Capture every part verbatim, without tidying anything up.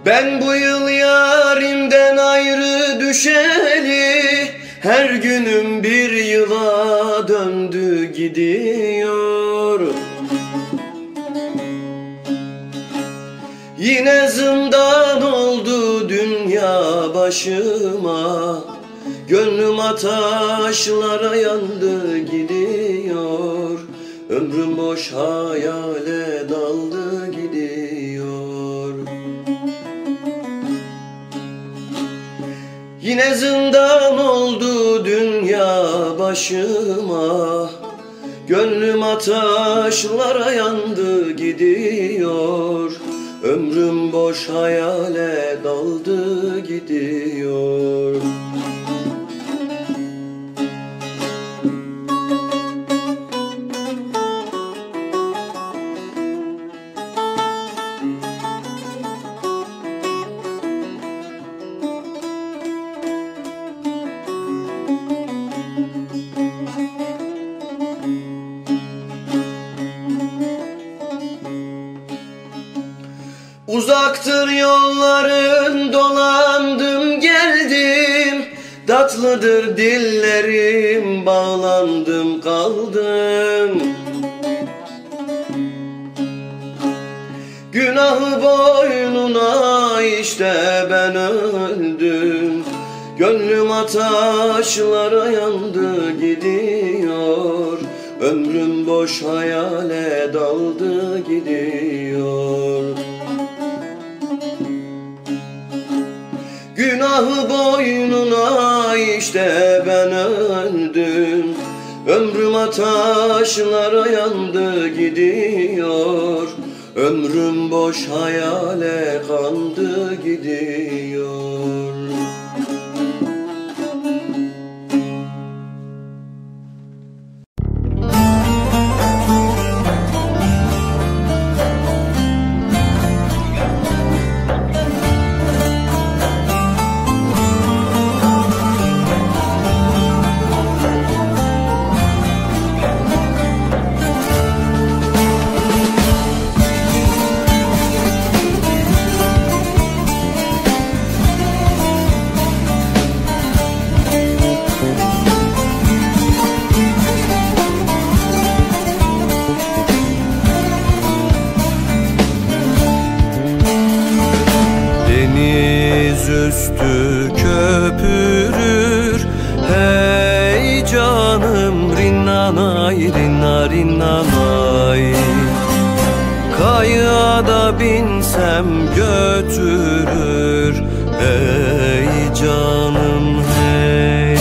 Ben bu yıl yarimden ayrı düşeli, her günüm bir yıla döndü gidiyor. Yine zindan oldu dünya başıma, gönlüm ateşlere yandı gidiyor. Ömrüm boş hayale daldı gidiyor. Yine zindan oldu dünya başıma, gönlüm ateşlere yandı gidiyor. Ömrüm boş hayale daldı gidiyor. Uzaktır yolların dolandım geldim, tatlıdır dillerim bağlandım kaldım. Günahı boynuna işte ben öldüm, gönlüm ateşlere yandı gidiyor. Ömrüm boş hayale daldı gidiyor. Günahı boynuna işte ben öldüm, ömrüm ateşlere yandı gidiyor. Ömrüm boş hayale kandı gidiyor. Üstü köpürür, hey canım rinnanay rinna rinnanay. Kayaya da binsem götürür, hey canım hey.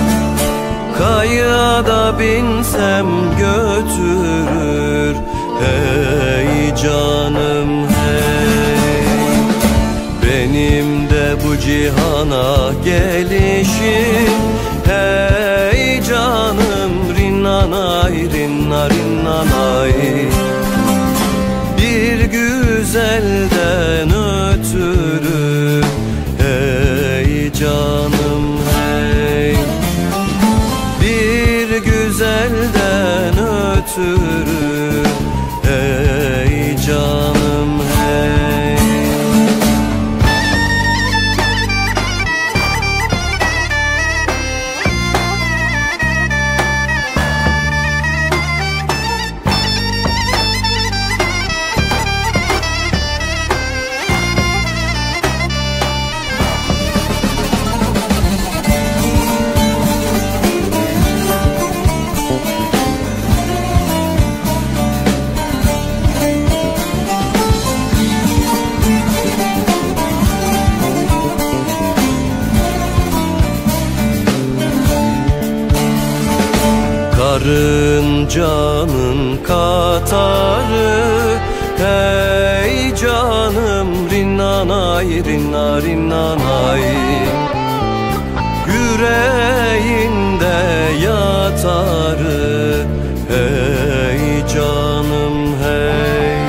Kayaya da binsem götürür, hey canım hey. Benim bu cihana gelişim, hey canım rinnanay rinna rinnanay. Bir güzelden ötürü, hey canım hey. Bir güzelden ötürü, hey canım hey. Karıncanın katarı, hey canım rinnanay rinna rinnanay. Yüreğinde yatarı, hey canım hey.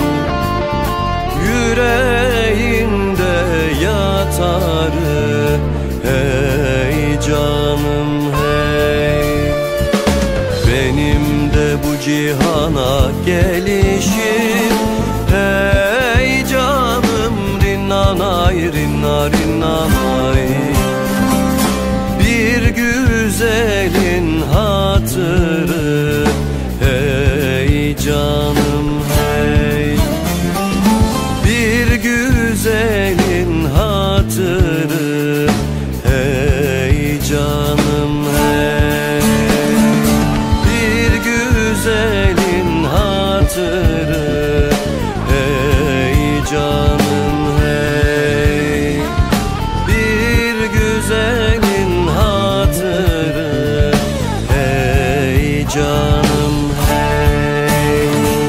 Yüreğinde yatarı, hey canım hey. Benim de bu cihana gelişim, hey canım rinna nanay rinna rinnanay. Bir güzelin hatırı hey canım hey. Bir güzelin hatırı hey canım hey. Bir güzelin hatırı hey canım hey. Bir güzelin hatırı hey canım hey.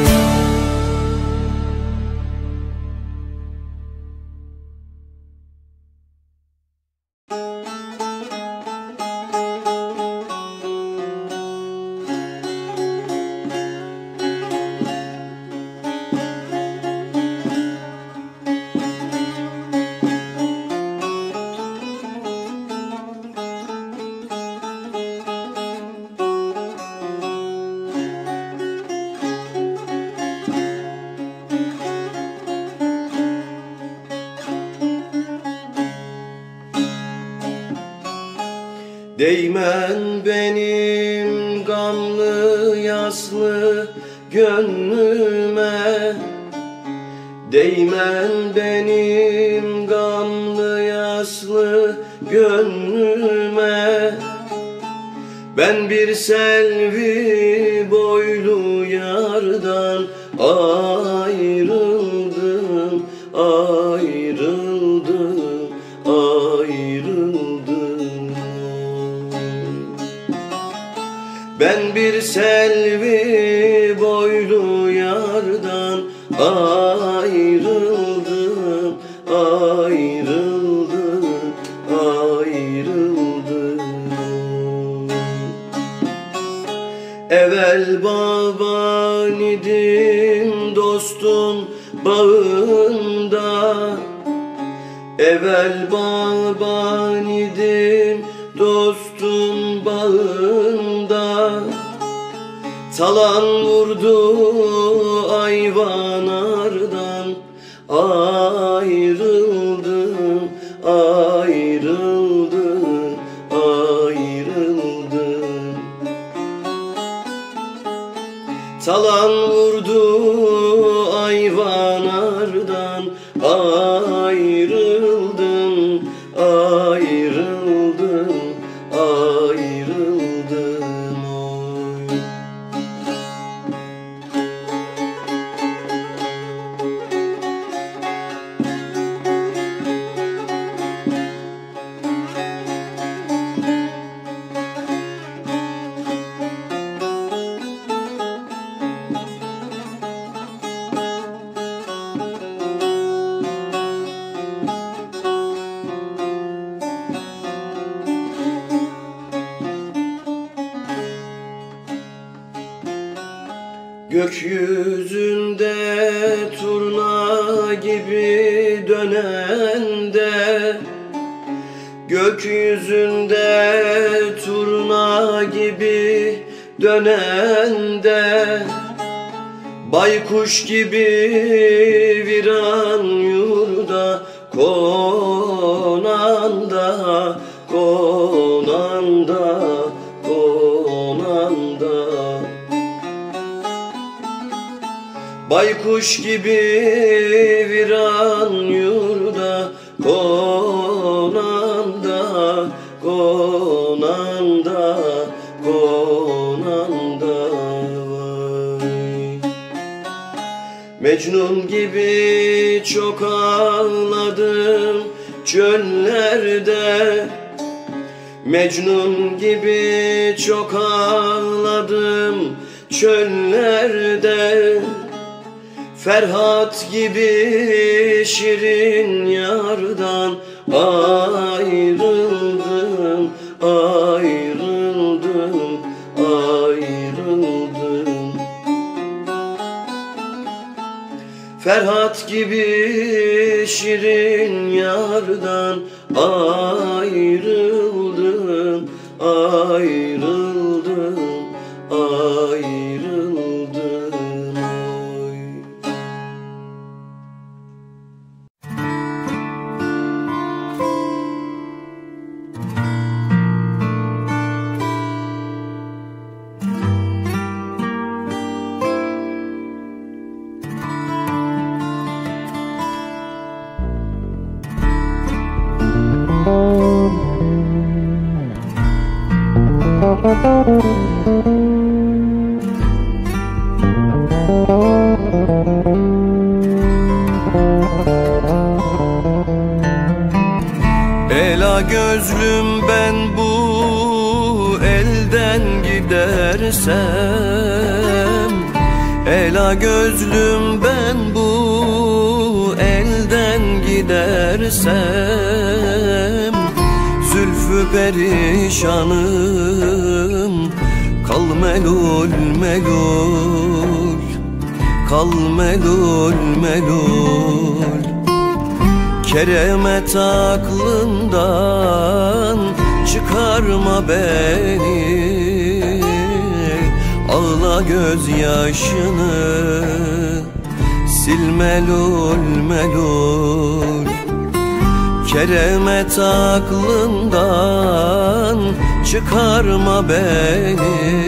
Değmen benim gamlı yaslı gönlüme. Değmen benim gamlı yaslı gönlüme. Ben bir selvi boylu yardan ayrıldım, ayrıldım, ayrıldım. Ben bir selvi boylu yardan ayrıldım, ayrıldım, ayrıldım. Evvel baban idim dostum bağında. Evvel baban idim dostum bağında. Talan vurdu ayvanardan ayrıldım, ayrıldım, ayrıldım. Talan vurdu ayvanardan ayrıldım, ayrıldım, ayrıldım oy. Gökyüzünde turna gibi dönende. Gökyüzünde turna gibi dönende. Baykuş gibi viran yurda konanda, konanda, konanda. Baykuş gibi viran yurda konanda, konanda, konanda vay. Mecnun gibi çok ağladım çöllerde. Mecnun gibi çok ağladım çöllerde. Ferhat gibi şirin yardan ayrıldım, ayrıldım, ayrıldım. Ferhat gibi şirin yardan ayrıldım, ayrıldım, ayrıldım oy. Ela gözlüm ben bu elden gidersem, ela gözlüm ben bu elden gidersem, zülfü perişanım kal melul melul, kal melul melul. Keremet aklından çıkarma beni, ağla gözyaşını sil melul melul. Keremet aklından çıkarma beni,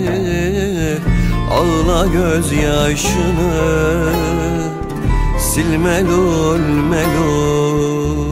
ağla gözyaşını sil melul melul.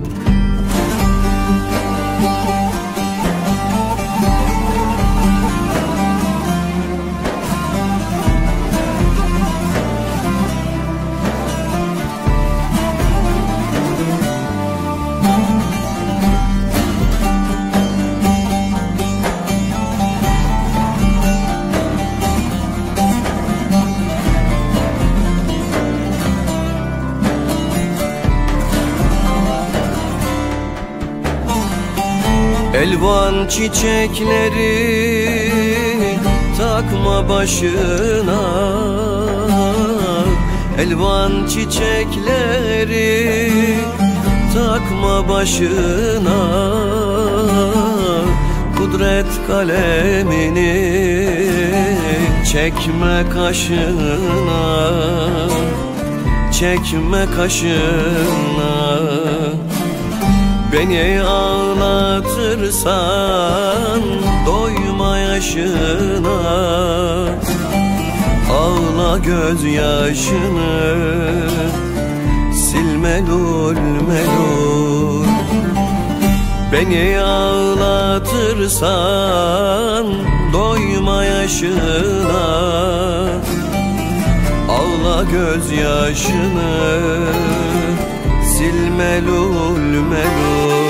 Elvan çiçekleri takma başına, elvan çiçekleri takma başına. Kudret kalemini çekme kaşına, çekme kaşına. Beni ağlatırsan doyma yaşına, ağla gözyaşını sil melul melul. Beni ağlatırsan doyma yaşına, ağla gözyaşını sil melul melul.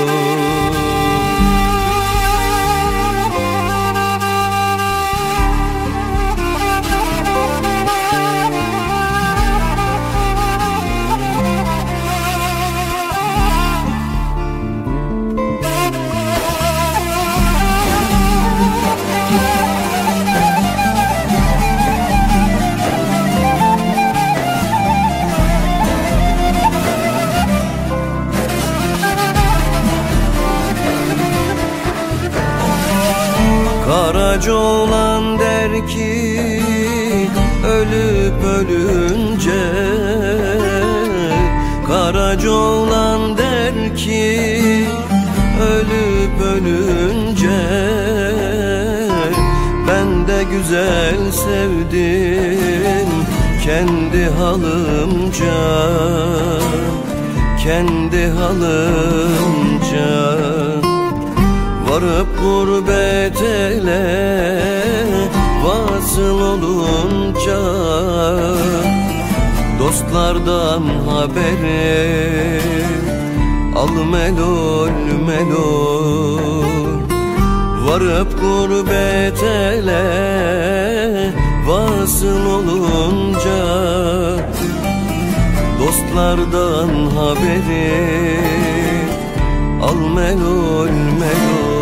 Karaca olan der ki ölüp ölünce, Karaca olan der ki ölüp ölünce, ben de güzel sevdim kendi halımca, kendi halımca. Varıp gurbet ele vasıl olunca, dostlardan haberi al melul melul. Varıp gurbet ele vasıl olunca, dostlardan haberi al melul melul.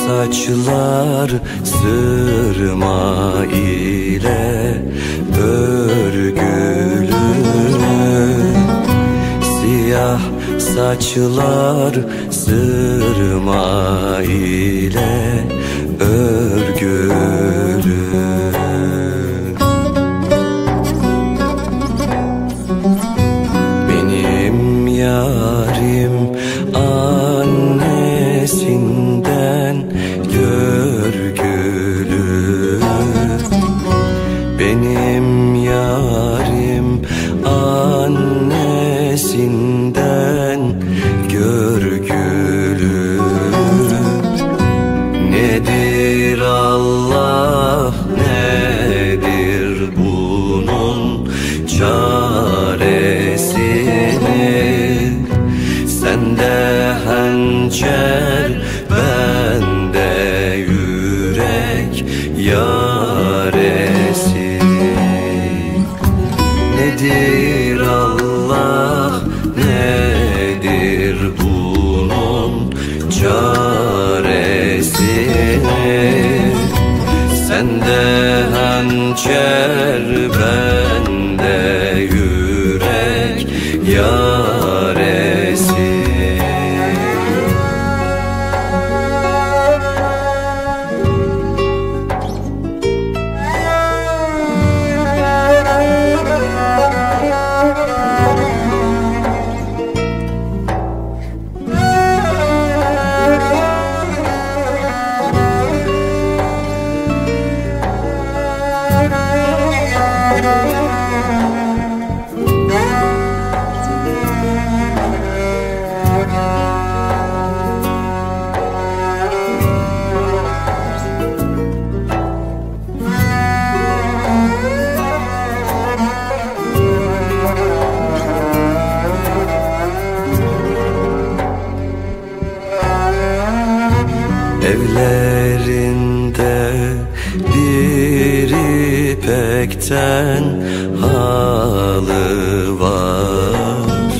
saçlar sırma ile örgülü, siyah saçlar sırma ile örgülü. Benim yarim annesinden görgülü, benim yarim annesinden görgülü. Nedir Allah, nedir bunun çaresini? Sende hançer, bende yürek yaresi. Nedir Allah, nedir bunun çaresini? Sende hançer, bende yürek yaresi. Evlerinde bir ipekten halı var,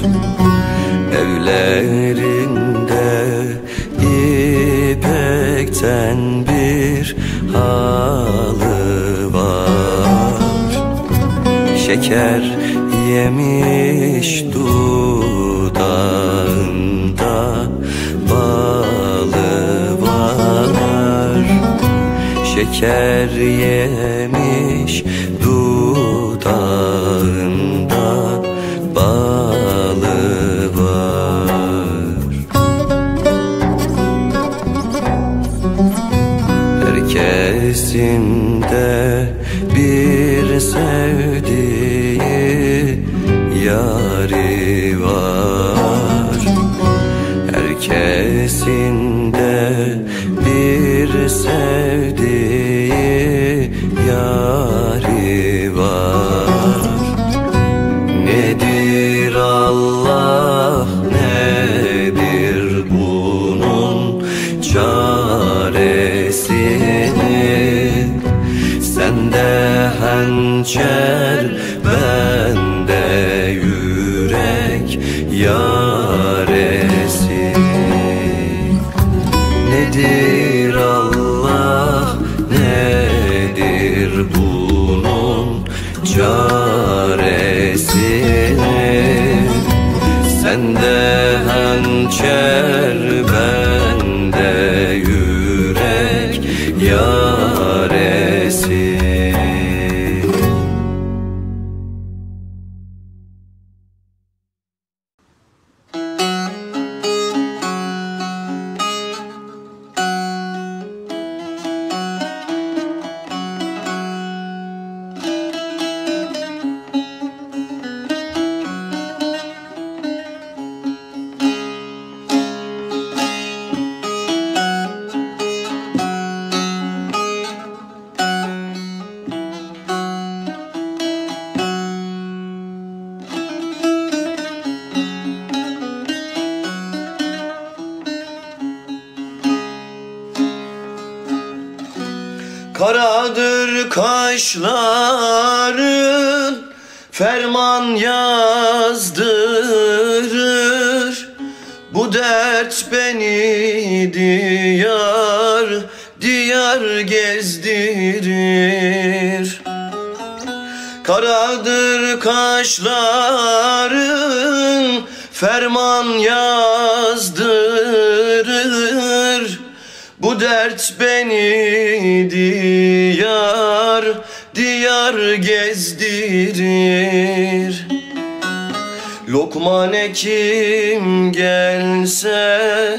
evlerinde ipekten bir halı var. Şeker yemiş dudağında balı var, şeker yemiş dudağında balı var. Herkesin de bir sevdiği yari var, herkesin de bir sevdiği yari var. Nedir Allah, nedir bunun çaresini? Sende hançer, bende yürek yaresi. Nedir Allah, nedir bunun çaresini? Sende hançer, bende yürek yaresi. Karadır kaşların, ferman yazdırır. Bu dert beni diyar diyar gezdirir. Karadır kaşların, ferman yazdırır. Bu dert beni diyar diyar gezdirir. Lokman Hekim gelse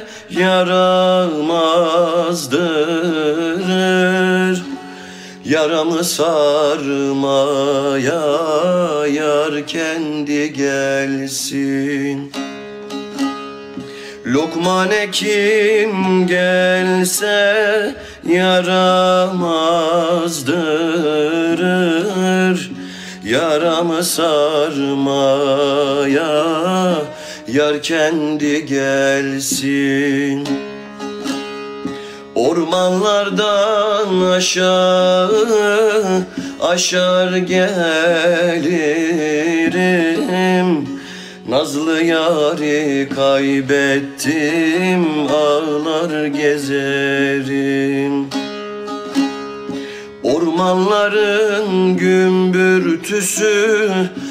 yaramazdır. Yaramı sarmaya yar kendi gelsin. Lokman Hekim gelse yaramazdır. Yaramı sarmaya yar kendi gelsin. Ormanlardan aşağı aşar gelirim. Nazlı yâri kaybettim, ağlar gezerim. Ormanların gümbürtüsü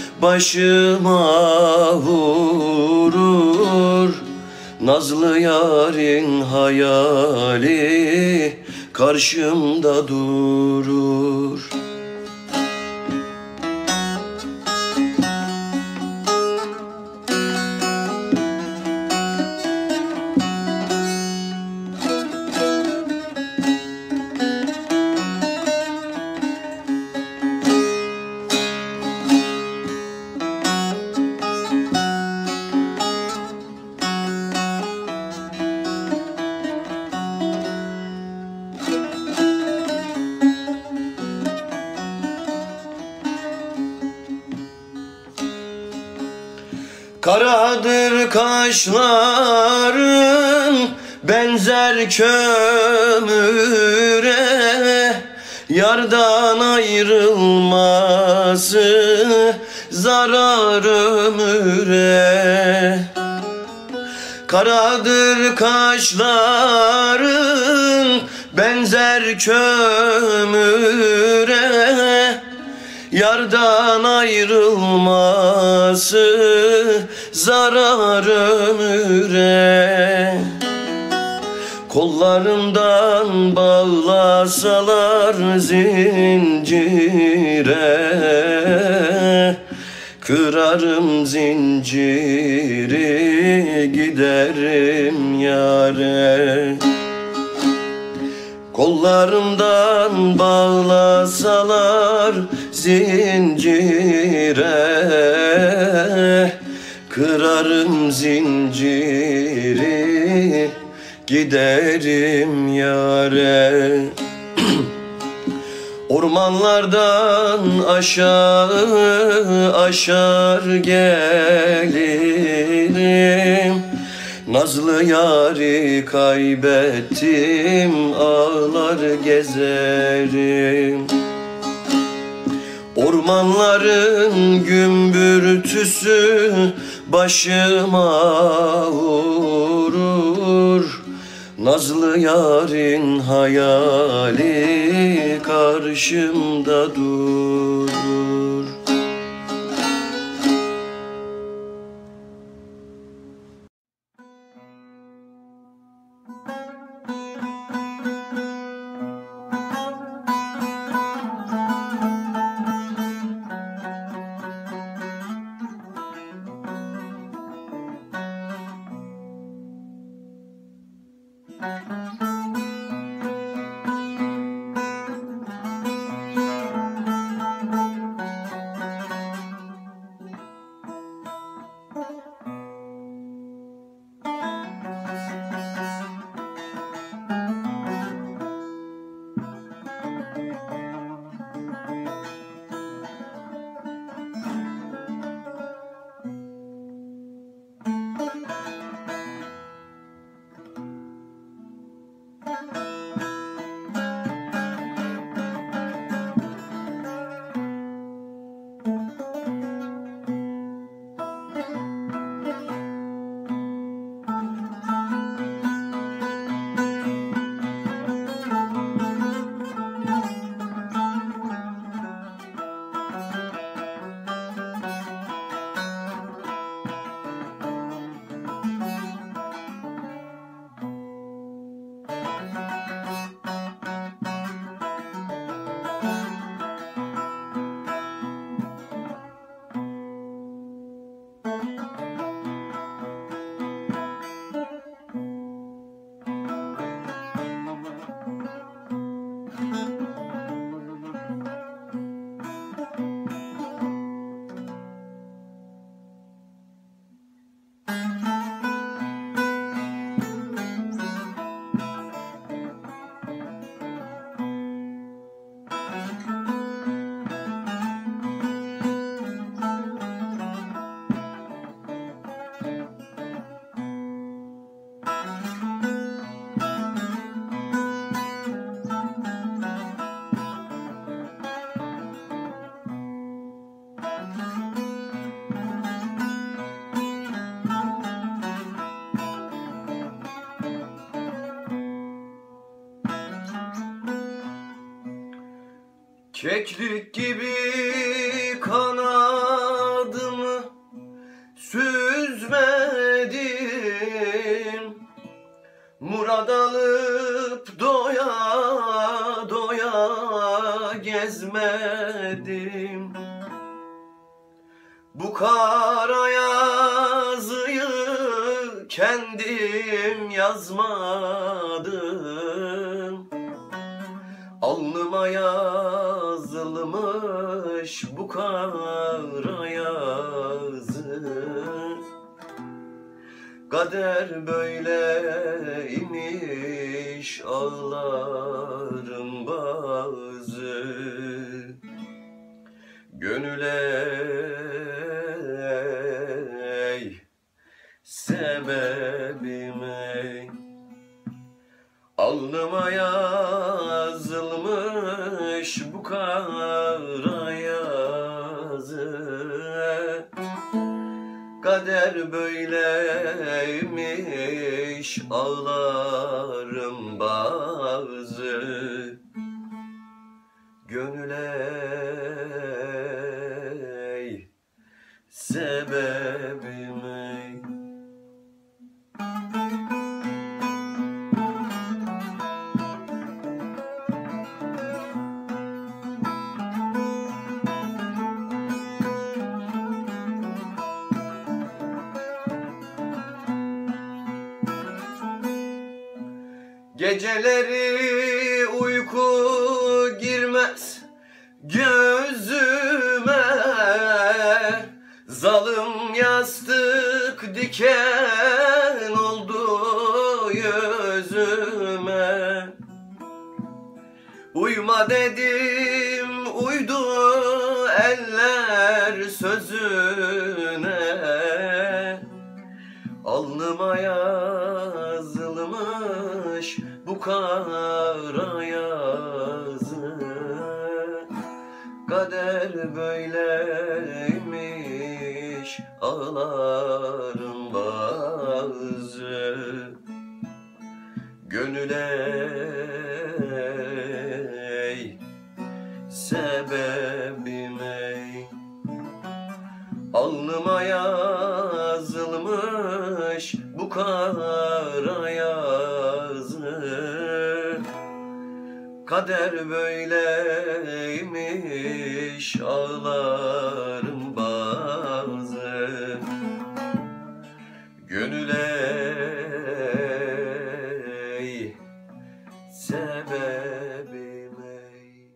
başıma vurur. Nazlı yârin hayali karşımda durur. Karadır kaşların, benzer kömüre. Yardan ayrılması zarar ömüre. Karadır kaşların, benzer kömüre. Yardan ayrılması zarar ömüre. Kollarımdan bağlasalar zincire. Kırarım zinciri, giderim yâre. Kollarımdan bağlasalar zincire. Kırarım zinciri, giderim yâre. Ormanlardan aşağı aşar gelirim. Nazlı yâri kaybettim, ağlar gezerim. Ormanların gümbürtüsü başıma vurur. Nazlı yârin hayali karşımda durur. Keklik gibi kanadımı süzmedim, murad alıp doya doya gezmedim. Bu kara yazıyı kendim yazmadım. Alnıma yazılmış bu kara yazı. Kader böyleymiş, ağlarım bazı. Gönüle ey, sebebim ey. Alnıma yazılmış bu kara yazı. Kader böyleymiş, ağlarım bazı. Gönüle ey, sebebim ey. Geceleri uyku girmez gözüme, zalim yastık diken oldu yüzüme. Uyuma dedim, uydu eller sözüne. Alnıma yazılmış bu kara yazı. Kader böyleymiş, ağlarım bazı. Gönüle ey, sebebim ey. Alnıma yazılmış bu kara yazı. Kader böyleymiş, ağlarım bazı. Gönüle ey, sebebim ey.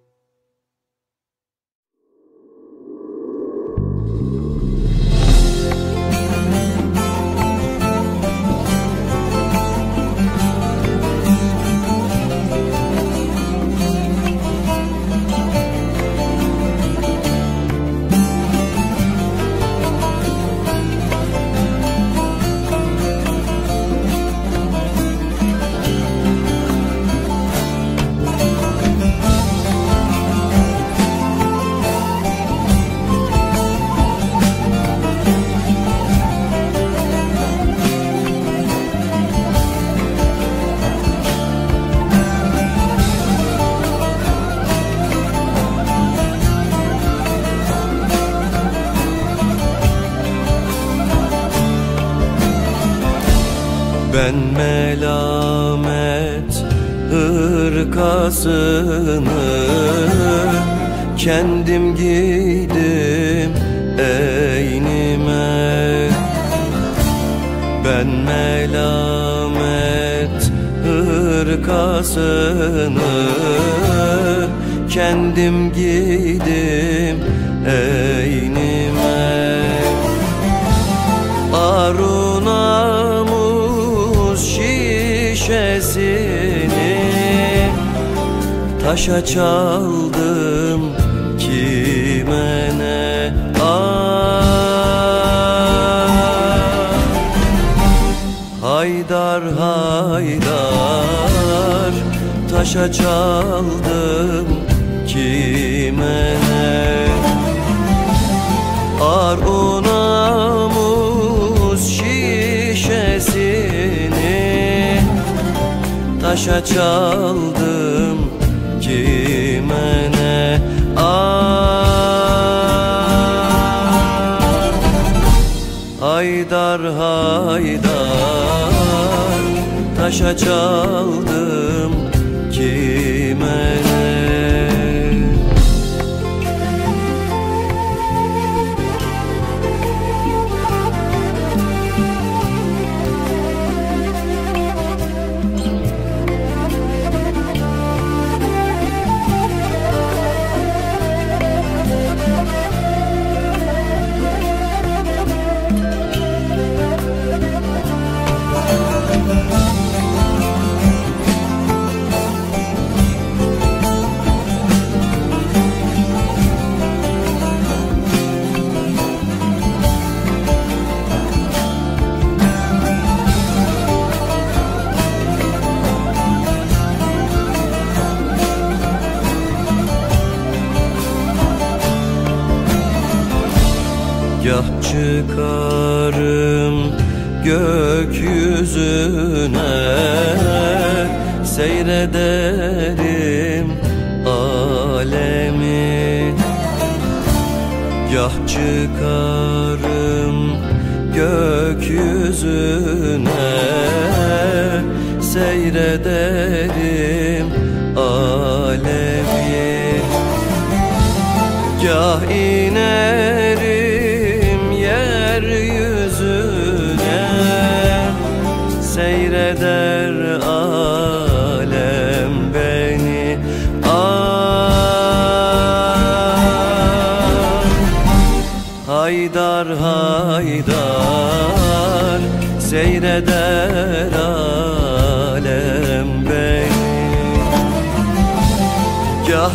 Ben melamet hırkasını kendim giydim eynime. Ben melamet hırkasını kendim giydim eynime. Arunamuz şişesini taşa çaldım kime ne? Ah, haydar haydar taşa çaldım kime ne? Arunamuz şişesini taşa çaldım kime ne? haydar taşa çaldım kime ne? Gah çıkarım gökyüzüne, seyrederim alemi. Gah çıkarım gökyüzüne, seyrederim alemi. Gah inerim yeryüzüne, seyreder alem beni. Ah, haydar haydar seyreder alem beni. Gah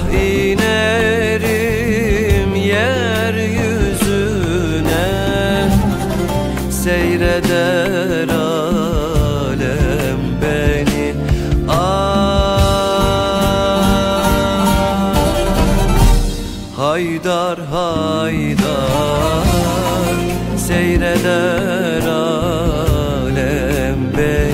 inerim yeryüzüne, seyreder alem beni. Ah, haydar haydar seyreder alem beni.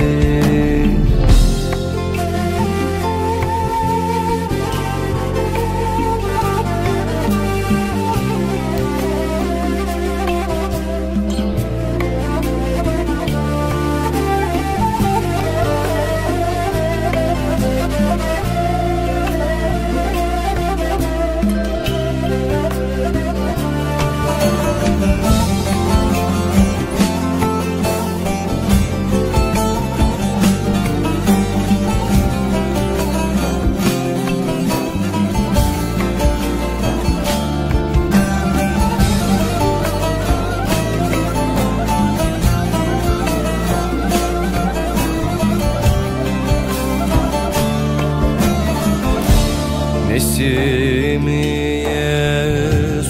Nesimiye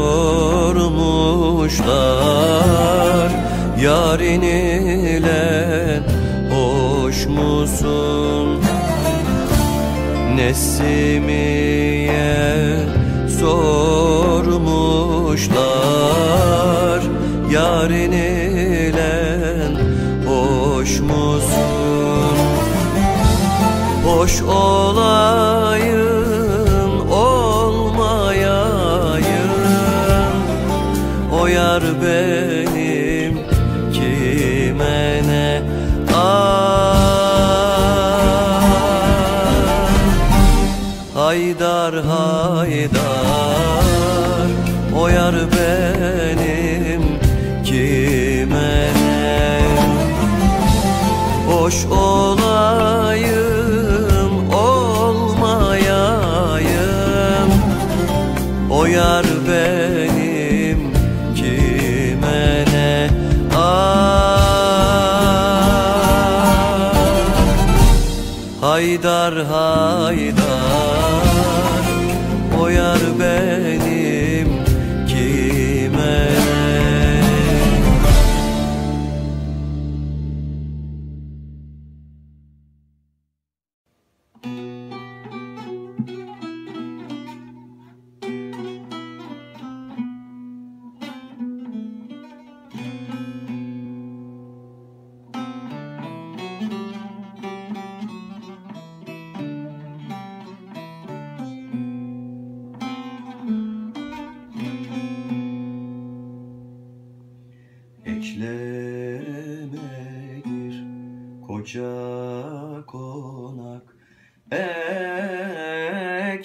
sormuşlar, yarın ile hoş musun? Nesimiye sormuşlar, yarın ile hoş musun? Hoş olayım, olmayayım, o yar benim kime ne? Ah, haydar haydar o yar benim kime ne? Hoş olayım, olmayayım, o yar benim kime ne? Ah, haydar haydar o yar benim kime ne?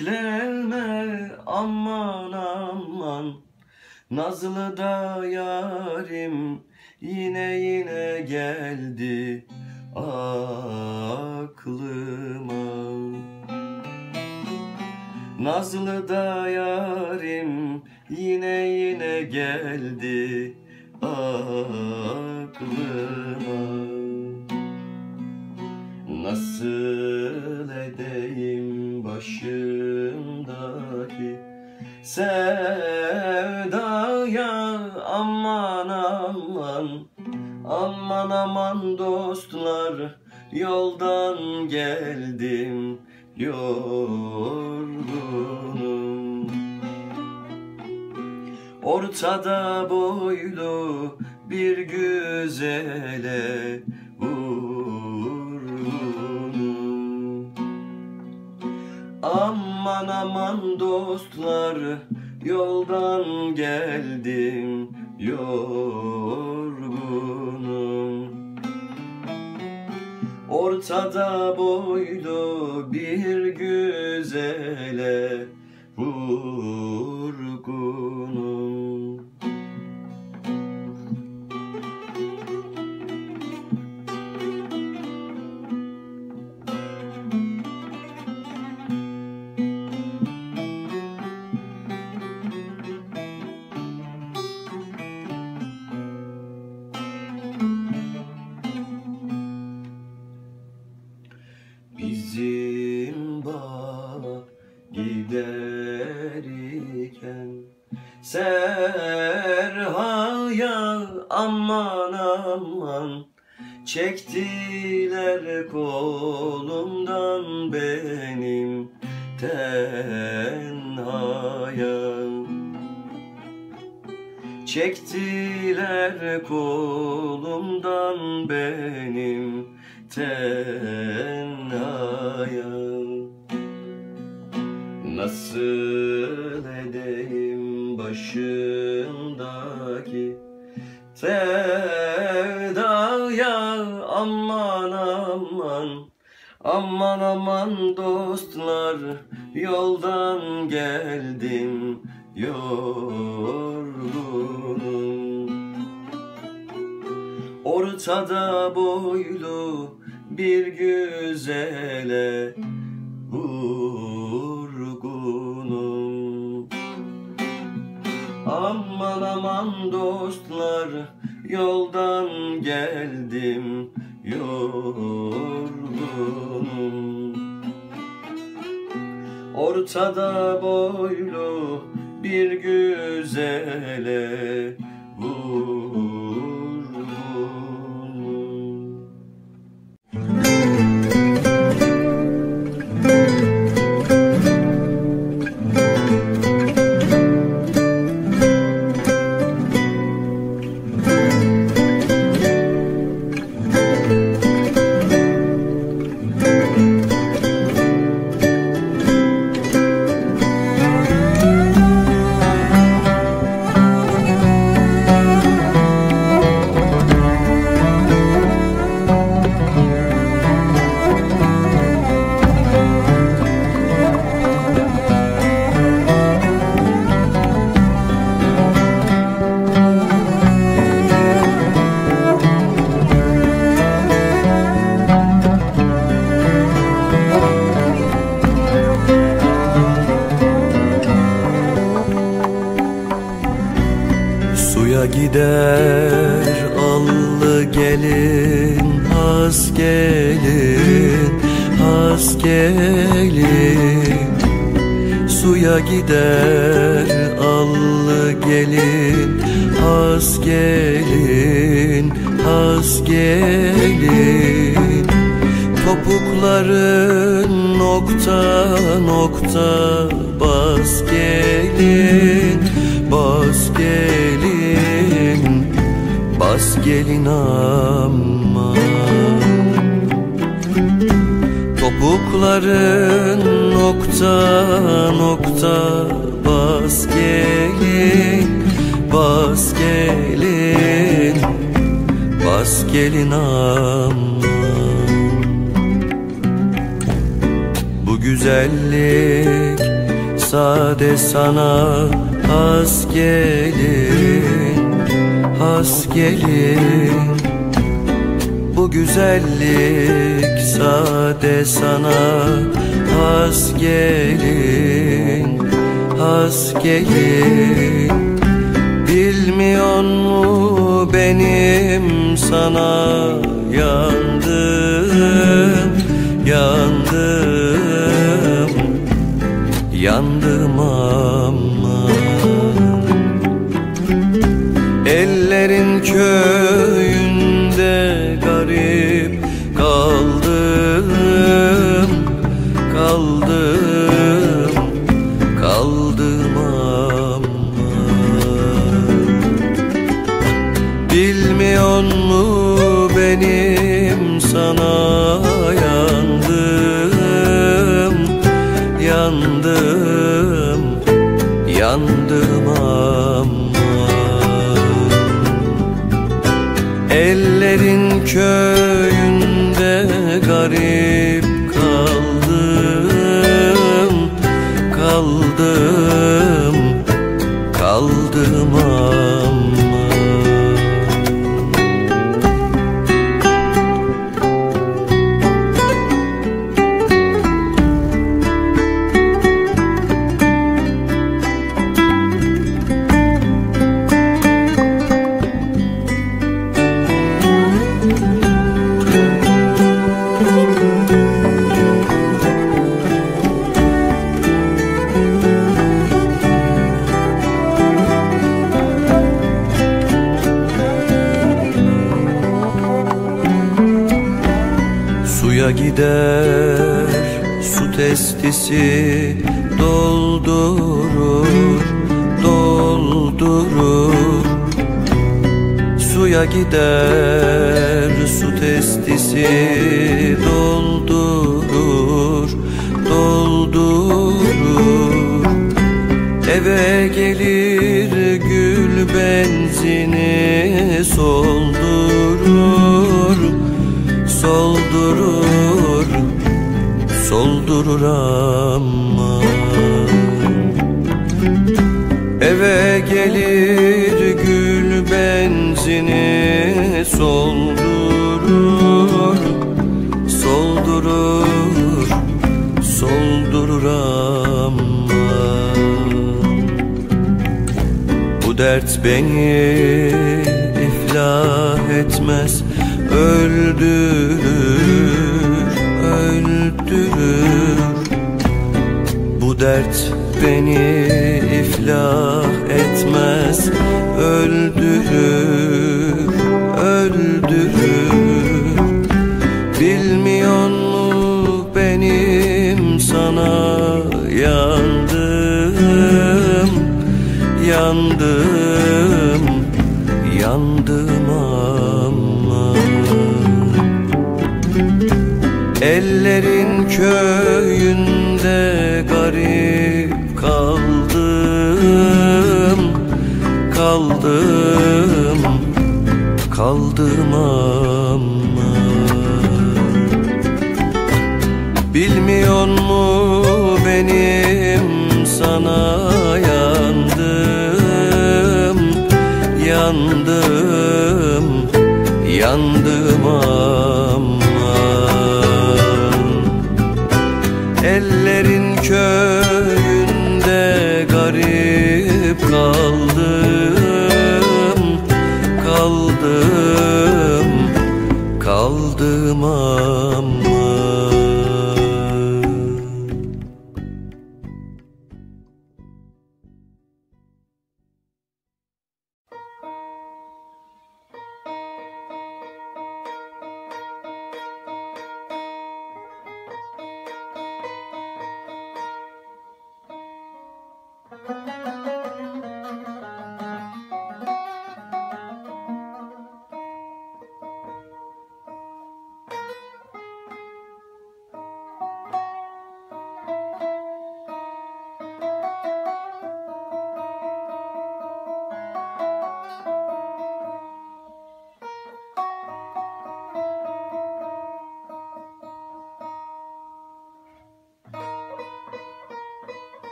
beklenme aman aman, nazlı da yarim yine yine geldi aklıma. Nazlı da yarim yine yine geldi aklıma. Nasıl edeyim başımdaki sevdaya, aman aman, aman aman dostlar, yoldan geldim yorgunum. Ortada boylu bir güzele vurgunum. Aman aman dostlar, yoldan geldim yorgunum. Ortada boylu bir güzele vurgunum. Bizim bağ giderken Serhaya, aman aman, çektiler kolumdan benim tenhaya. Çektiler kolumdan benim tenhaya. Nasıl edeyim başımdaki sevdaya, aman aman, aman aman dostlar, yoldan geldim yorgunum. Ortada boylu bir güzele vurgunum. Aman aman dostlar, yoldan geldim yorgunum. Ortada boylu bir güzele vurgunum. Suya gider allı gelin, has gelin, has gelin. Suya gider allı gelin, has gelin, has gelin. Topukların nokta nokta, bas gelin, bas gelin, bas gelin aman. Topukların nokta nokta, bas gelin, bas gelin, bas gelin aman. Bu güzellik sade sana has gelin, has gelin. Bu güzellik sade sana has gelin, has gelin. Bilmiyor mu benim sana yandım, yandım, yandım ama. Ellerin köyünde garip kaldım, kaldım, kaldım ama. Bilmiyor mu benim sana yandım, yandım, yandım ama. Ellerin köyünde garip kaldım, kaldım, kaldım ama. Suya gider su testisi doldurur, doldurur. Suya gider su testisi doldurur, doldurur. Eve gelir gül benzini soldurur, soldurur, soldurur ama. Eve gelir gül benzini soldurur, soldurur, soldurur ama. Bu dert beni iflah etmez, öldürür, öldürür. Bu dert beni iflah etmez, öldürür, öldürür. Bilmiyor mu benim sana yandım, yandım, yandım ama. Ellerin köyünde garip kaldım, kaldım, kaldım ama. Bilmiyor mu benim sana yandım, yandım, yandım ama. Ellerin köyünde garip kaldım, kaldım, kaldım ama.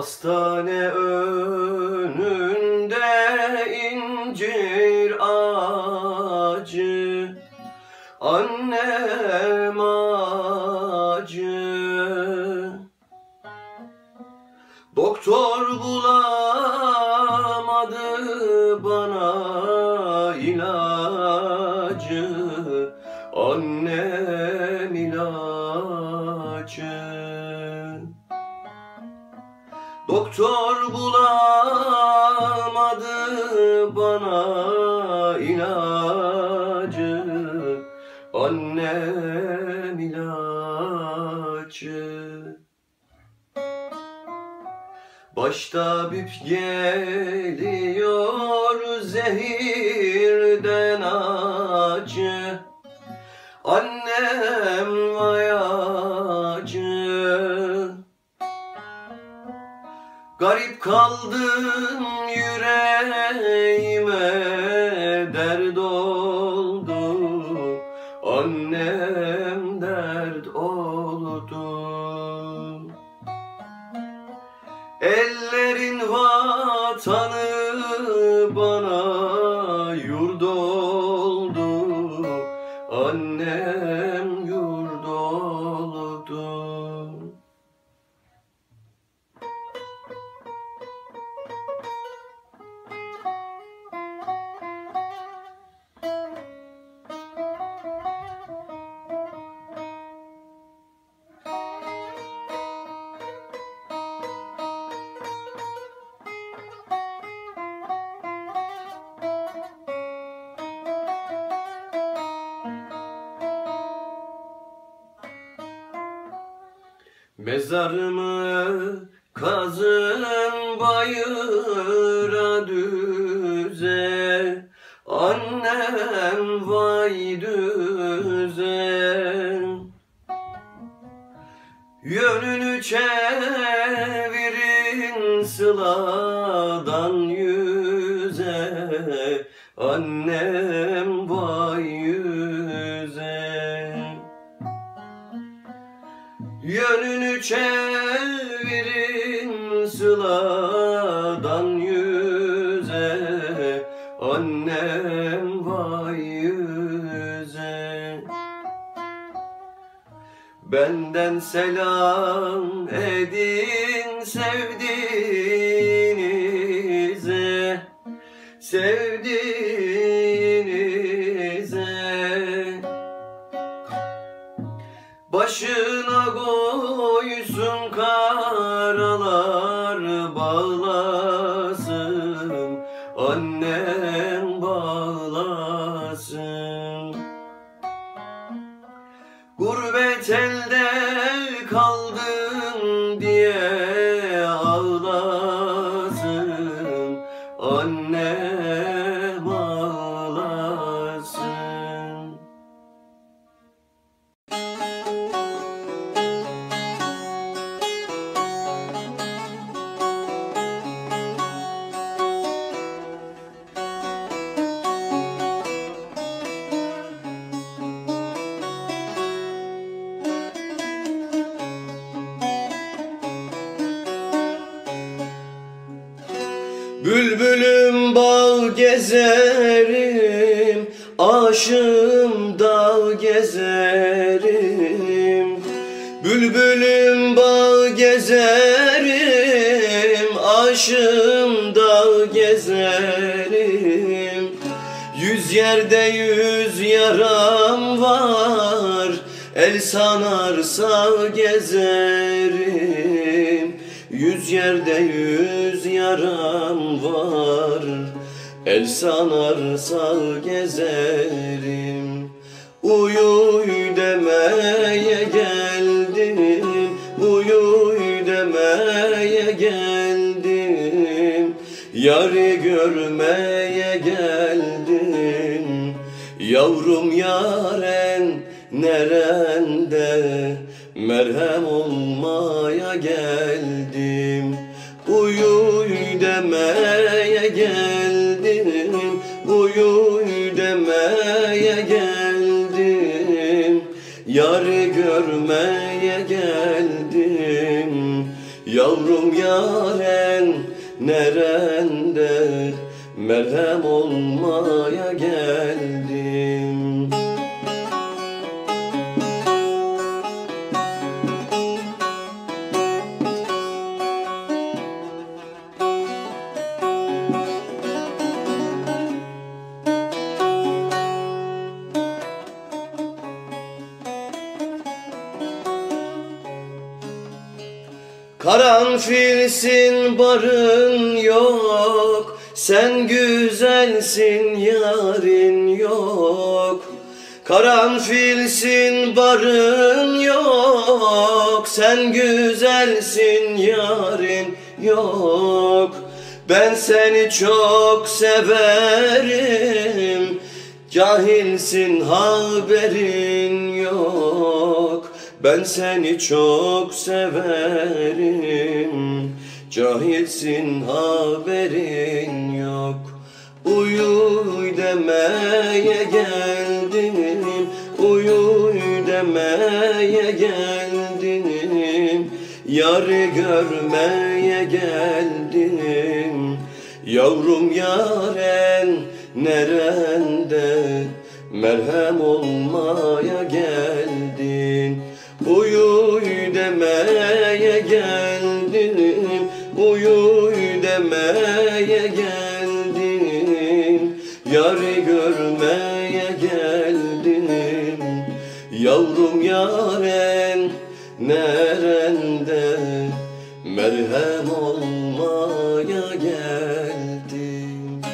Hastane önünde incir ağacı, annem acı. Doktor bulamadı bana ilacı, annem ilacı. Doktor bulamadı bana ilacı, annem ilacı. Baş tabip geliyor zehirden acı, annem vay acı. Garip kaldım yüreğime dert oldu, annem dert oldu. Ellerin vatanı bana yurt oldu, annem yurt oldu. Mezarımı kazın bayıra düze, annem vay düze. Yönünü çevirin sıladan yüze, annem vay yüze. Yönünü çevirin sıladan yüze, annem vay yüze. Benden selam edin sevdiğinize, sevdiğinize. Başına koysun karalar bağlasın, annem bağlasın. Gurbet elde kaldım diye ağlasın, annem ağlasın. Bülbülüm bağ gezerim, aşığım dağ gezerim. Bülbülüm bağ gezerim, aşığım dağ gezerim. Yüz yerde yüz yaram var, el sanarsa gezerim. Yüz yerde yüz yaram var, el sanarsa gezerim. Uyuy demeye geldim, uyuy demeye geldim. Yarı görmeye geldim. Yavrum yaren nerende, merhem olmaya geldim. Uyuy demeye geldim, uyuy demeye geldim. Yarı görmeye geldim. Yavrum Yavrum yaren nerende, merhem olmaya geldim. Karanfilsin, barın yok, sen güzelsin, yarın yok. Karanfilsin, barın yok, sen güzelsin, yarın yok. Ben seni çok severim, cahilsin, haberin yok. Ben seni çok severim, cahilsin, haberin yok. Uyuy demeye geldim, uyuy demeye geldim. Yarı görmeye geldim. Yavrum yaren nerende, merhem olmaya geldin. Uyuy demeye geldim, uyuy demeye geldim. Yarı görmeye geldim. Yavrum yaren nerende, merhem olmaya geldim.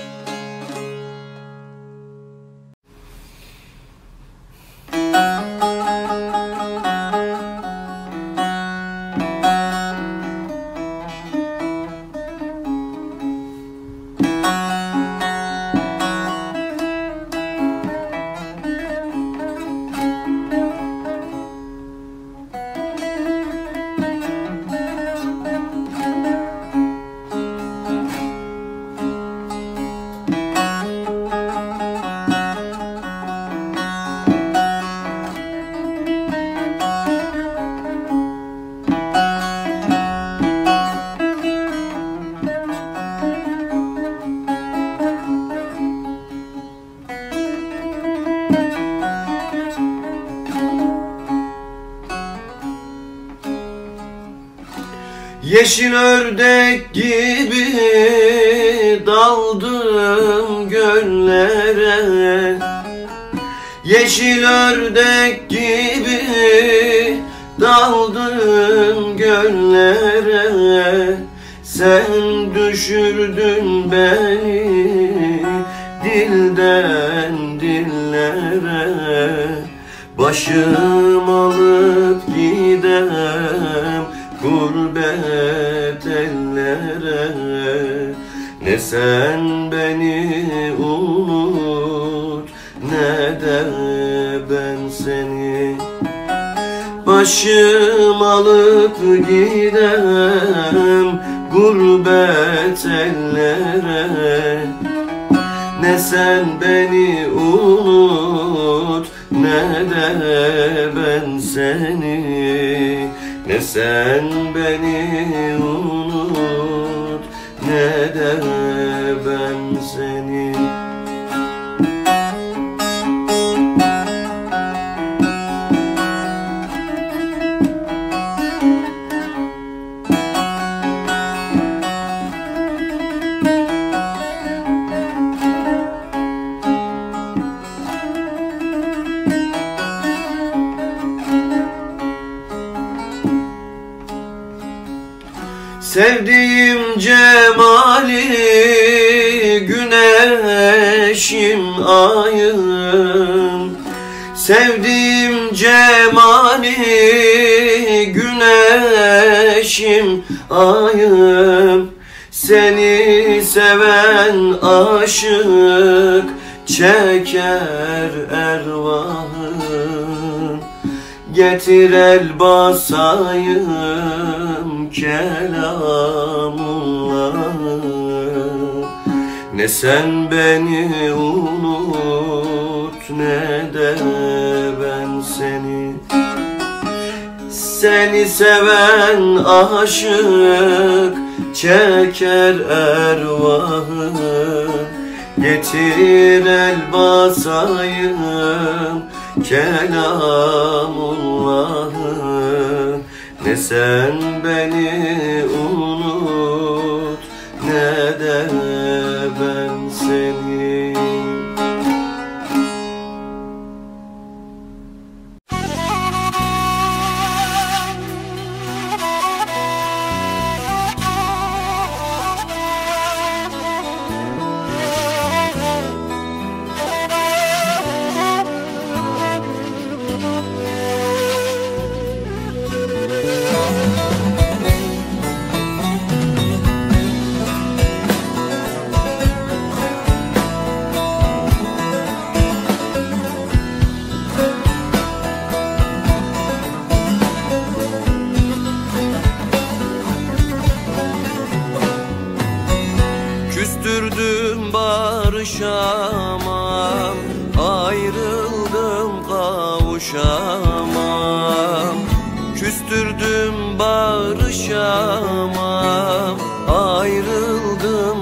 Yeşil ördek gibi daldım göllere, yeşil ördek gibi daldım göllere. Sen düşürdün beni dilden dillere. Başım alıp gidem gurbet ellere. Ne sen beni unut, ne de ben seni. Başım alıp gidem gurbet ellere. Ne sen beni unut, ne de ben seni. Ne sen beni unut, ne de ben seni. Sevdiğim cemali güneşim ayım. Sevdiğim cemali güneşim ayım. Seni seven aşık çeker ervahım. Getir el basayım kelamullahı. Ne sen beni unut, ne de ben seni. Seni seven aşık çeker ervahın. Getir el basayım kelamullahı. Ne sen beni unut ne de ben seni. Küstürdüm barışamam, ayrıldım kavuşamam. Küstürdüm barışamam, ayrıldım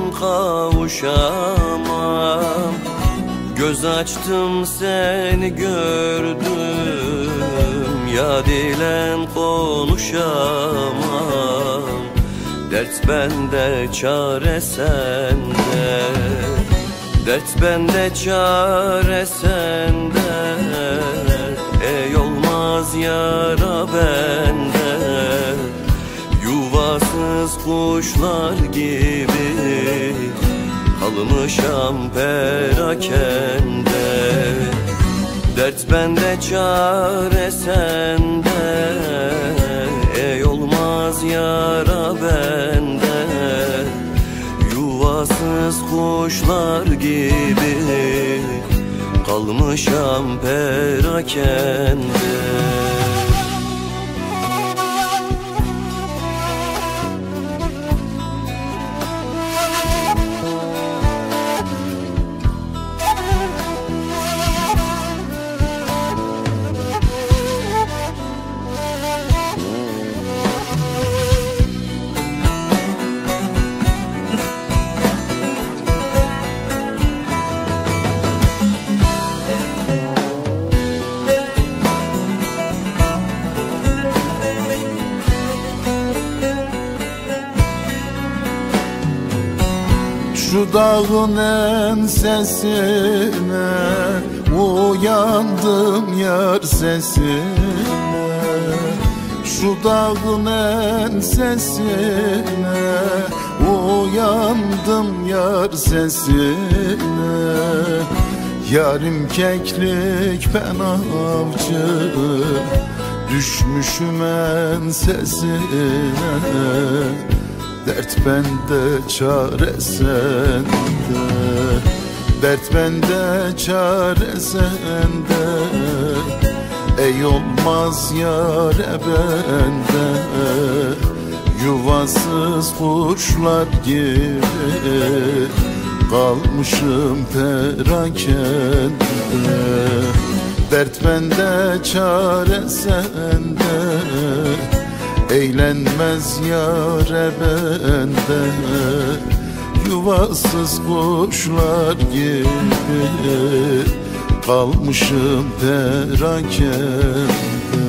kavuşamam. Göz açtım seni gördüm, ya dilen konuşamam. Dert bende, çare sende. Dert bende, çare sende. Ey olmaz yara bende. Yuvasız kuşlar gibi kalmışam perakende. Dert bende, çare sende. Ey olmaz yara bende. Yuvasız kuşlar gibi kalmışam perakende. Şu dağın ensesine uyandım yar sesine. Şu dağın ensesine uyandım yar sesine. Yarim keklik ben avcı, düşmüşüm ensesine. Dert bende, çare sende. Dert bende, çare sende. Ey olmaz yâre bende. Yuvasız kuşlar gibi kalmışım perakende. Dert bende, çare sende. Eğlenmez yâre bende. Yuvasız kuşlar gibi kalmışım perakende.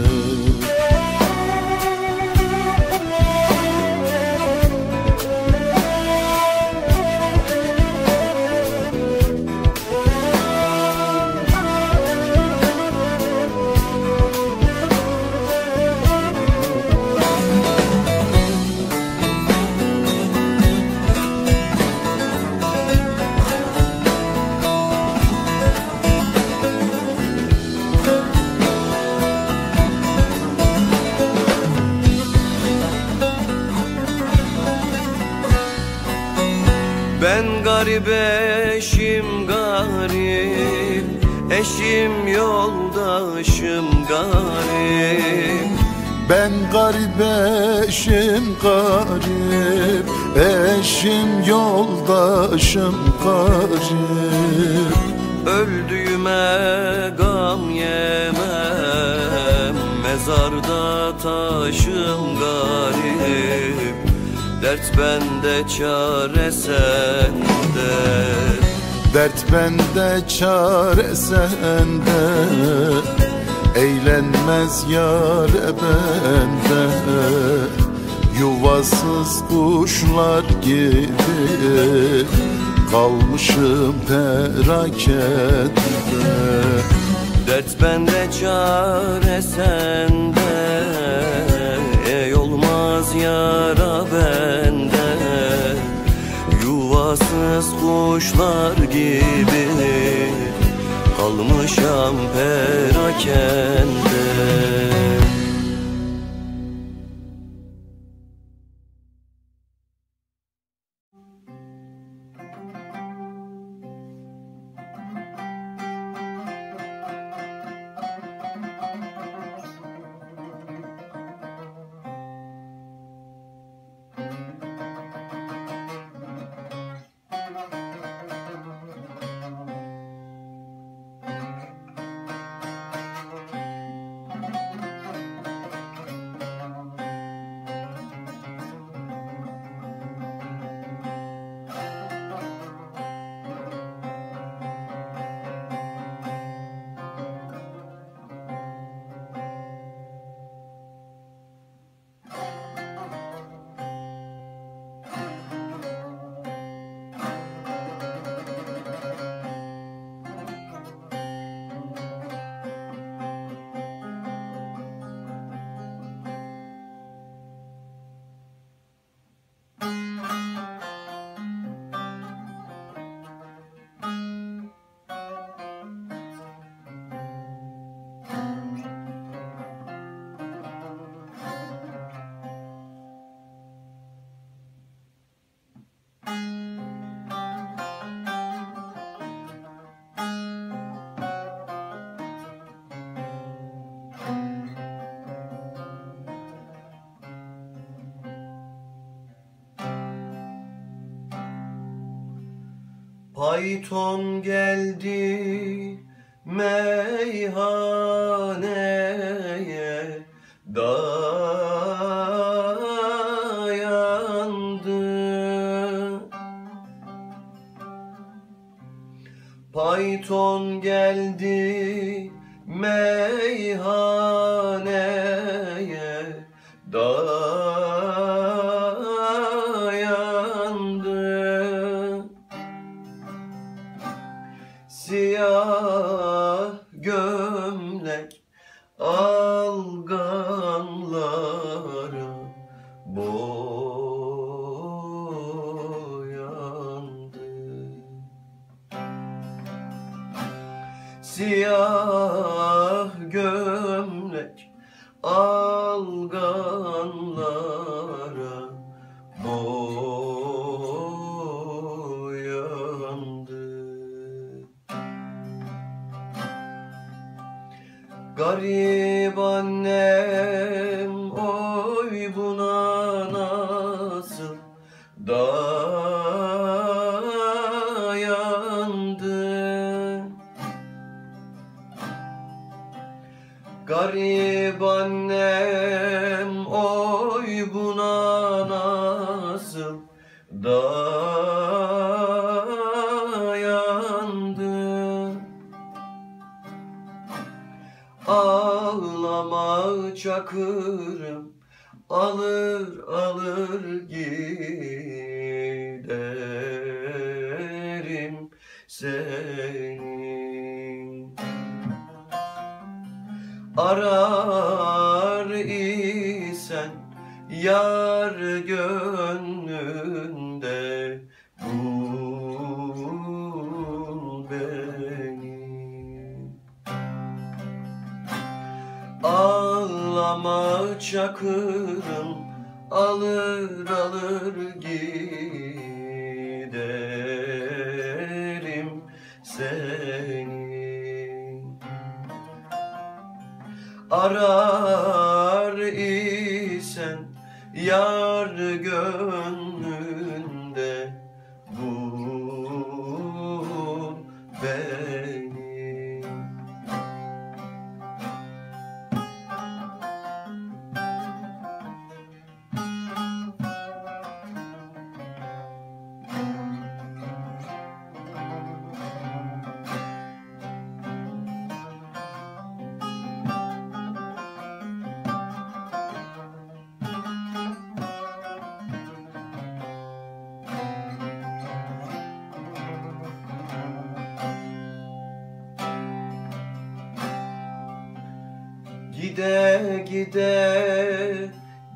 Ben garip eşim garip, eşim yoldaşım garip. Ben garip eşim garip, eşim yoldaşım garip. Öldüğüme gam yemem, Mezarda taşım garip, dert bende çare sende. Dert bende çare sende, eğlenmez yâre bende. Yuvasız kuşlar gibi kalmışım perakende. Dert bende çare sende, ey olmaz yara bende. Yuvasız kuşlar gibi kalmışam perakende. Payton geldi meyhaneye, dayandı. Payton geldi meyhaneye, dayandı. Siyah gömlek alganlara boyandı. Siyah gömlek alganlara boyandı. Garip annem oy buna nasıl dayandı. Garip annem oy buna nasıl dayandı. Ağlama çakırım, alır alır giderim seni. Arar isen yar gönlünde, bul beni. Ağlama çakırım, alır alır giderim seni. Arar isen yar gönlünde, bul beni. Gide gide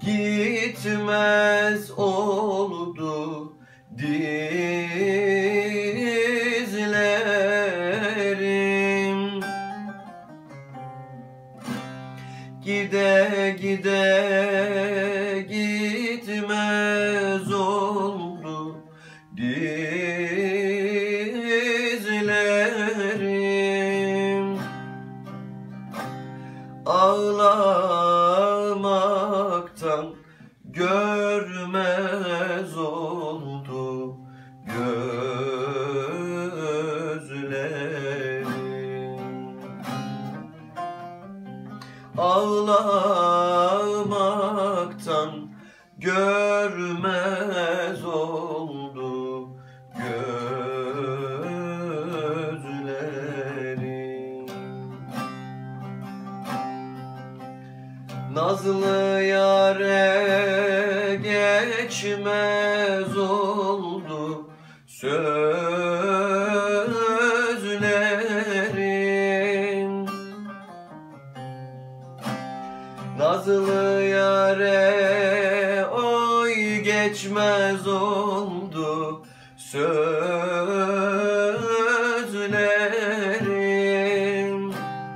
gitmez oldu dizlerim. Gide gide gitmez oldu dizlerim. Ağlamaktan görmez oldu gözlerim. Ağlamaktan görmez oldu gözlerim. Nazlı yâre geçmez oldu sözlerim. Nazlı yâre oy geçmez oldu sözlerim.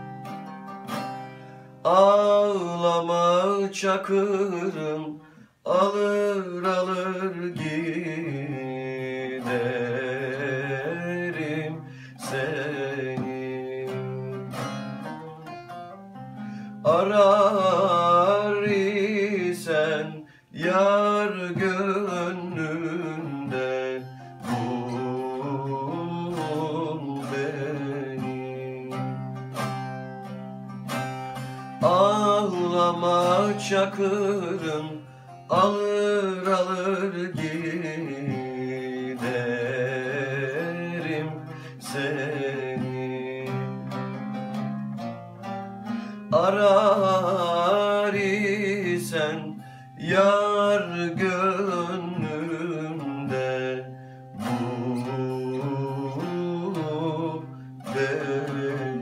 Ağlama çakırım alır alır giderim seni. Arar isen yar gönlünde bul beni. Ağlama çakırım alır alır giderim seni. Arar isen yar gönlümde bul beni.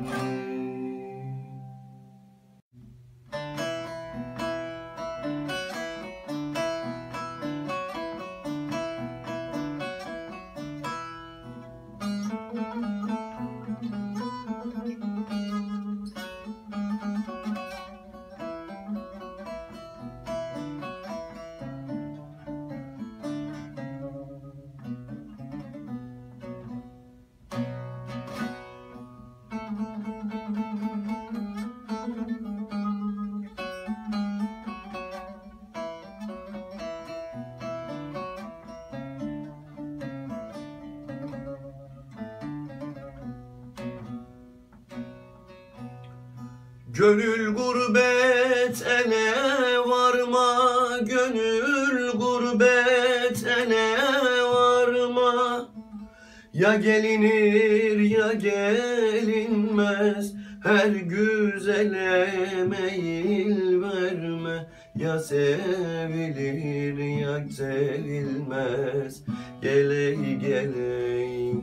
Gönül gurbet ele varma, gönül gurbet ele varma. Ya gelinir ya gelinmez, her güzele meyil verme. Ya sevilir ya sevilmez, geley geley.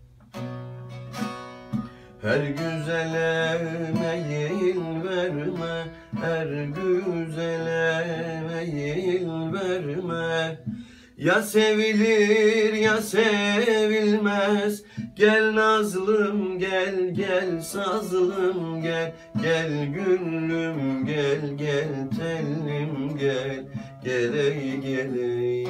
Her güzele meyil verme, her güzele meyil verme. Ya sevilir ya sevilmez, gel nazlım gel, gel sazlım gel. Gel güllüm gel, gel tellim gel, geley geley.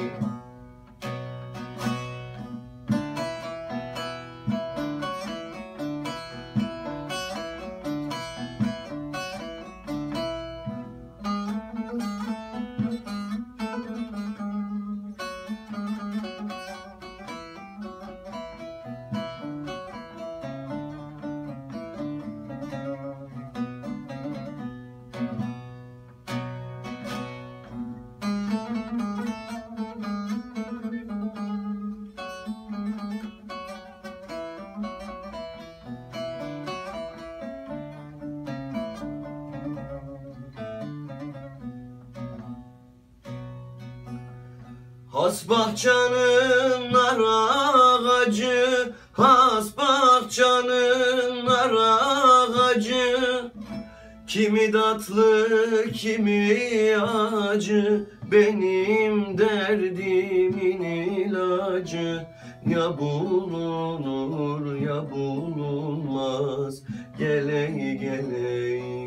Has bahçanın nar ağacı, has bahçanın nar ağacı. Kimi tatlı kimi acı, benim derdimin ilacı. Ya bulunur ya bulunmaz, geley geley.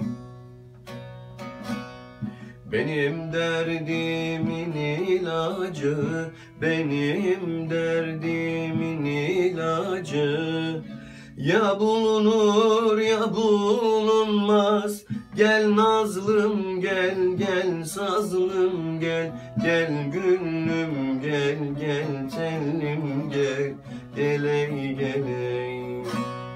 Benim derdimin ilacı, benim derdimin ilacı. Ya bulunur ya bulunmaz, gel nazlım gel, gel sazlım gel. Gel gülüm gel, gel tellim gel, geley geley.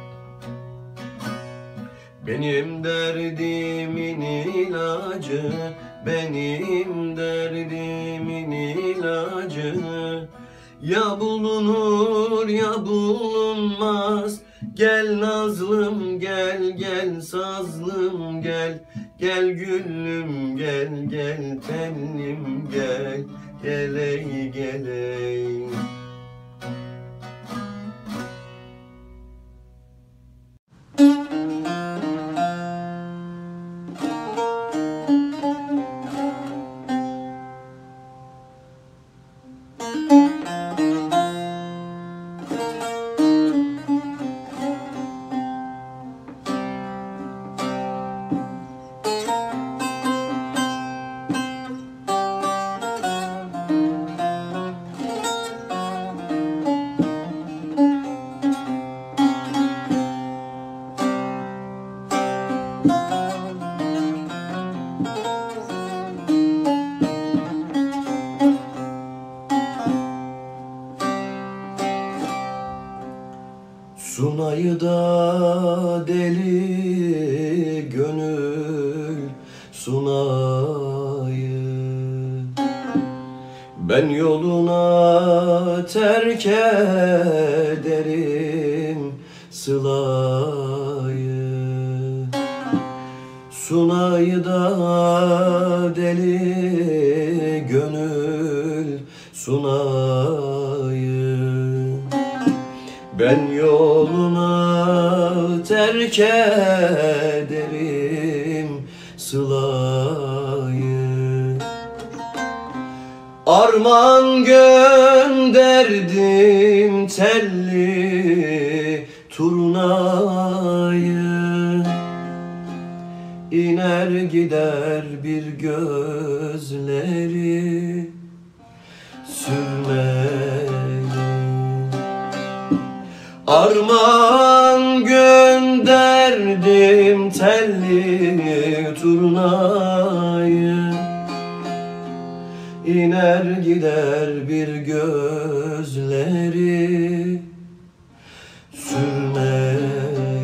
Benim derdimin ilacı, benim derdimin ilacı. Ya bulunur ya bulunmaz, gel nazlım gel, gel sazlım gel. Gel gülüm gel, gel tenlim gel, geley geley. Sunayı da deli gönül sunayı, ben yoluna terk ederim sılayı. Sunayı da deli gönül sunayı, ben yoluna terk ederim sılayı. Armağan gönderdim telli turnayı, iner gider bir gözleri sürmeli. Armağan gönderdim telli turnayı, iner gider bir gözleri sürmeli.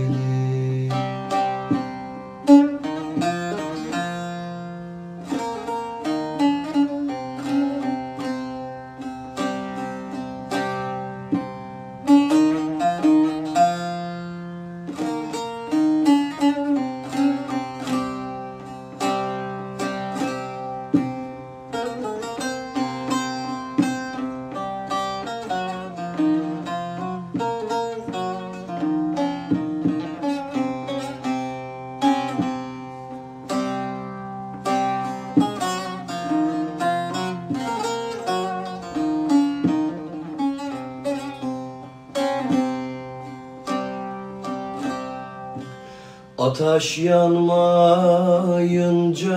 Ateş yanmayınca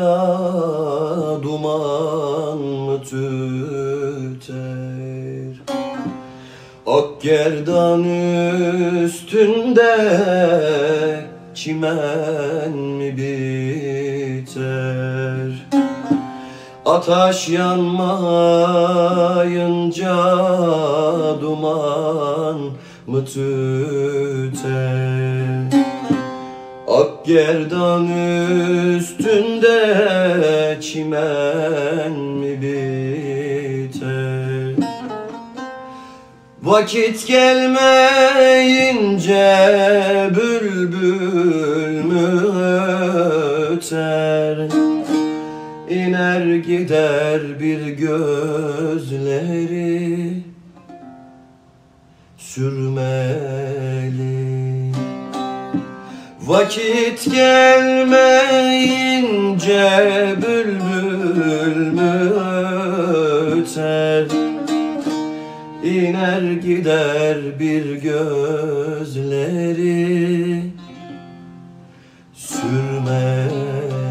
duman mı tüter? Ak gerdan üstünde çimen mi biter? Ateş yanmayınca duman mı tüter? Ak gerdan üstünde çimen mi biter? Vakit gelmeyince bülbül mü öter? İner gider bir gözleri sürmeli. Vakit gelmeyince bülbül mü öter? İner gider bir gözleri sürmeli.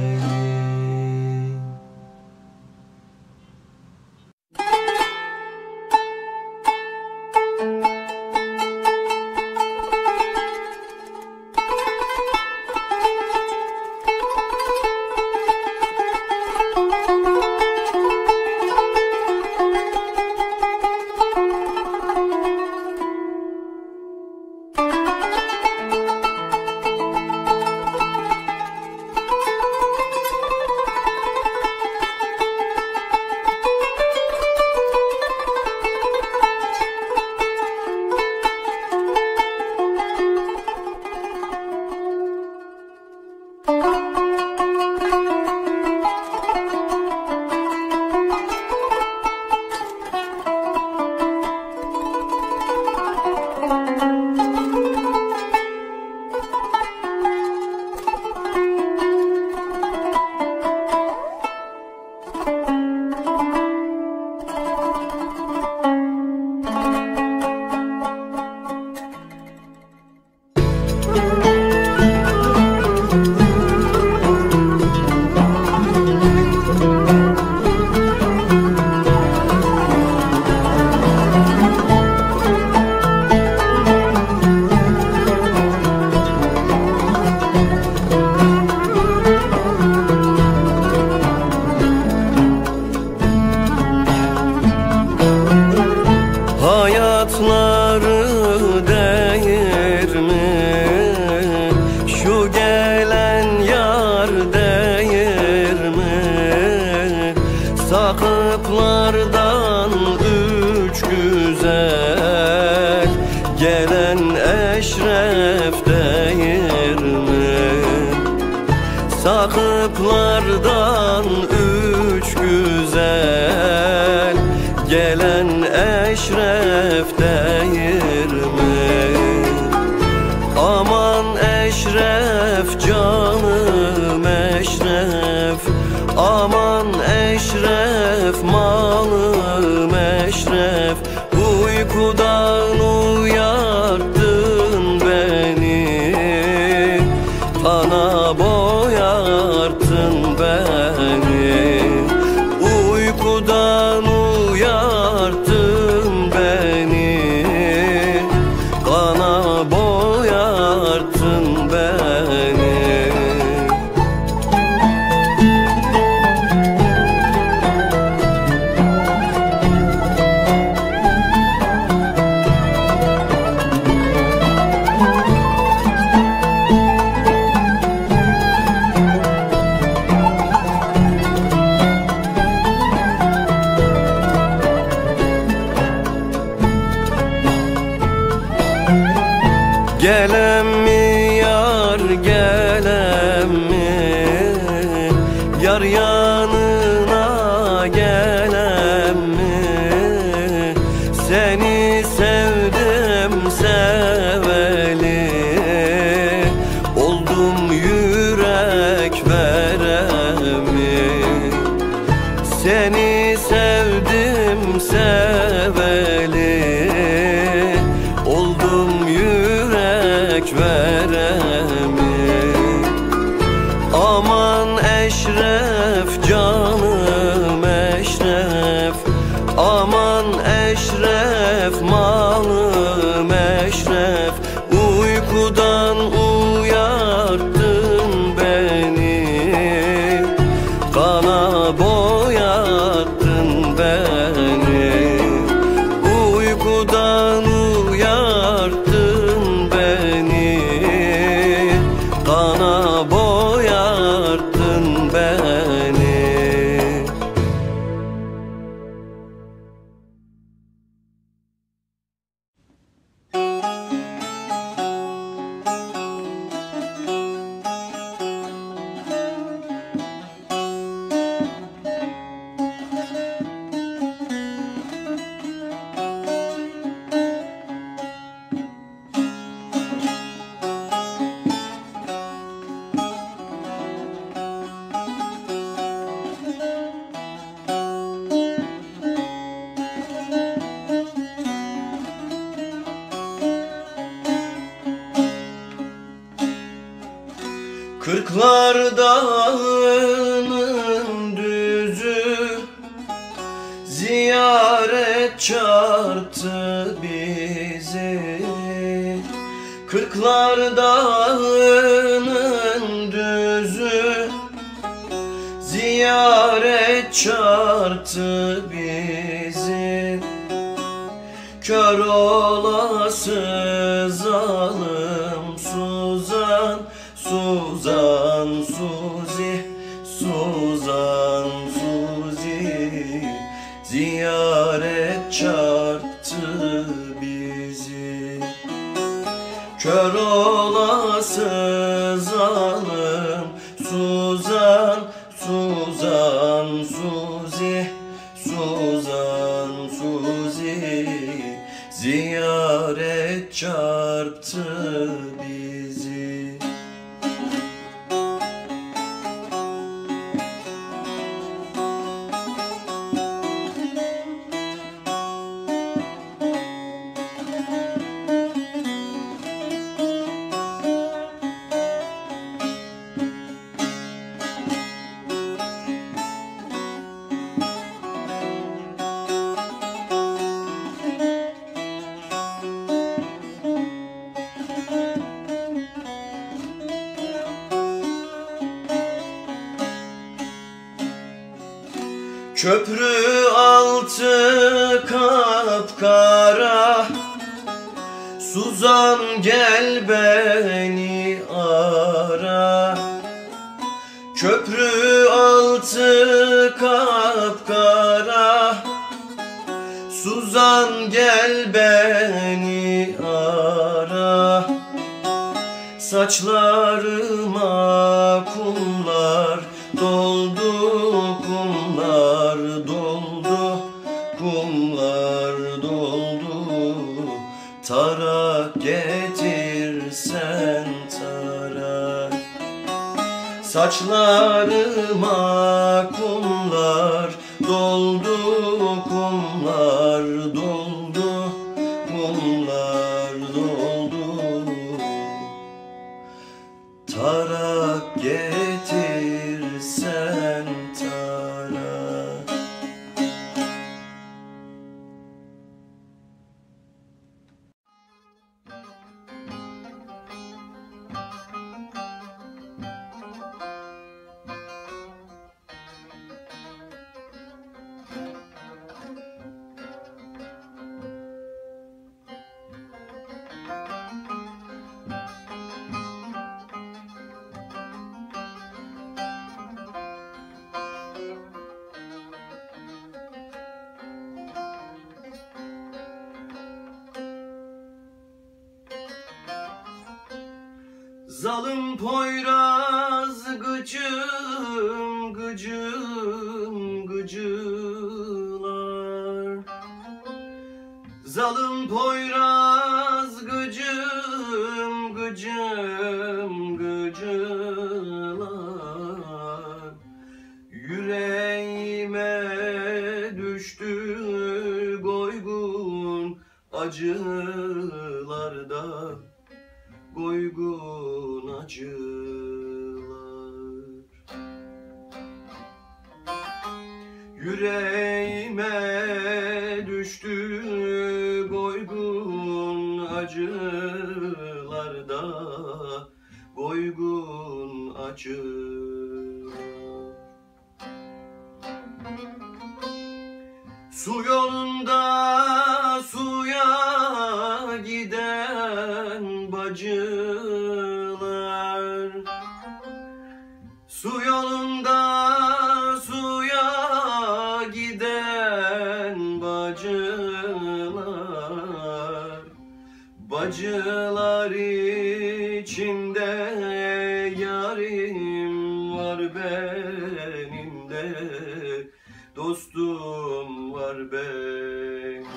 Sakıplardan üç güzel gelen eşref değil mi? Sakıplardan üç güzel gelen eşref değil mi? Aman eşref canım eşref, aman eşref malım eşref, uykudan uyarttın beni, kana boyarttın beni, uykudan uyarttın beni, kana boyarttın beni. Gelem mi yar gelem mi, yar yanına gelem mi? Seni sevdim seveli, oldum yürek veremi. Seni sevdim seveli, oldum yürek veremi. Aman eşref canım eşref, aman eşref malım eşref, uykudan uyarttın beni, kana boyattın beni, uykudan uyarttın beni, Kırklar dağının düzü ziyaret çarptı bizi. Kırklar dağının düzü ziyaret çarptı bizi. Kör olası zalim Suzan, Suzan, Suzi, Suzan, Suzi ziyaret çarptı bizi. Kör olası zalim Suzan, Suzan, Suzi, Suzan, Suzi ziyaret çarptı bizi. Köprü altı kapkara, Suzan gel beni ara. Köprü altı kapkara, Suzan gel beni ara. Saçlarıma kumlar doldu, kumlar doldu, kumlar doldu. Tarak getirsen tarak. Saçlarıma kumlar doldu, kumlar doldu, kumlar doldu. Tarak getirsen tarak. Zalim Poyraz gıcım gıcım gıcılar. Zalim Poyraz gıcım gıcım gıcılar. Yüreğime düştü goygun acılarda, goygun acılar. Yüreğime düştü goygun acılarda, goygun acılar. Su yolunda suya giden bacılar. Su yolunda suya giden bacılar. Bacılar içinde yarim var benim de, dostum var benim.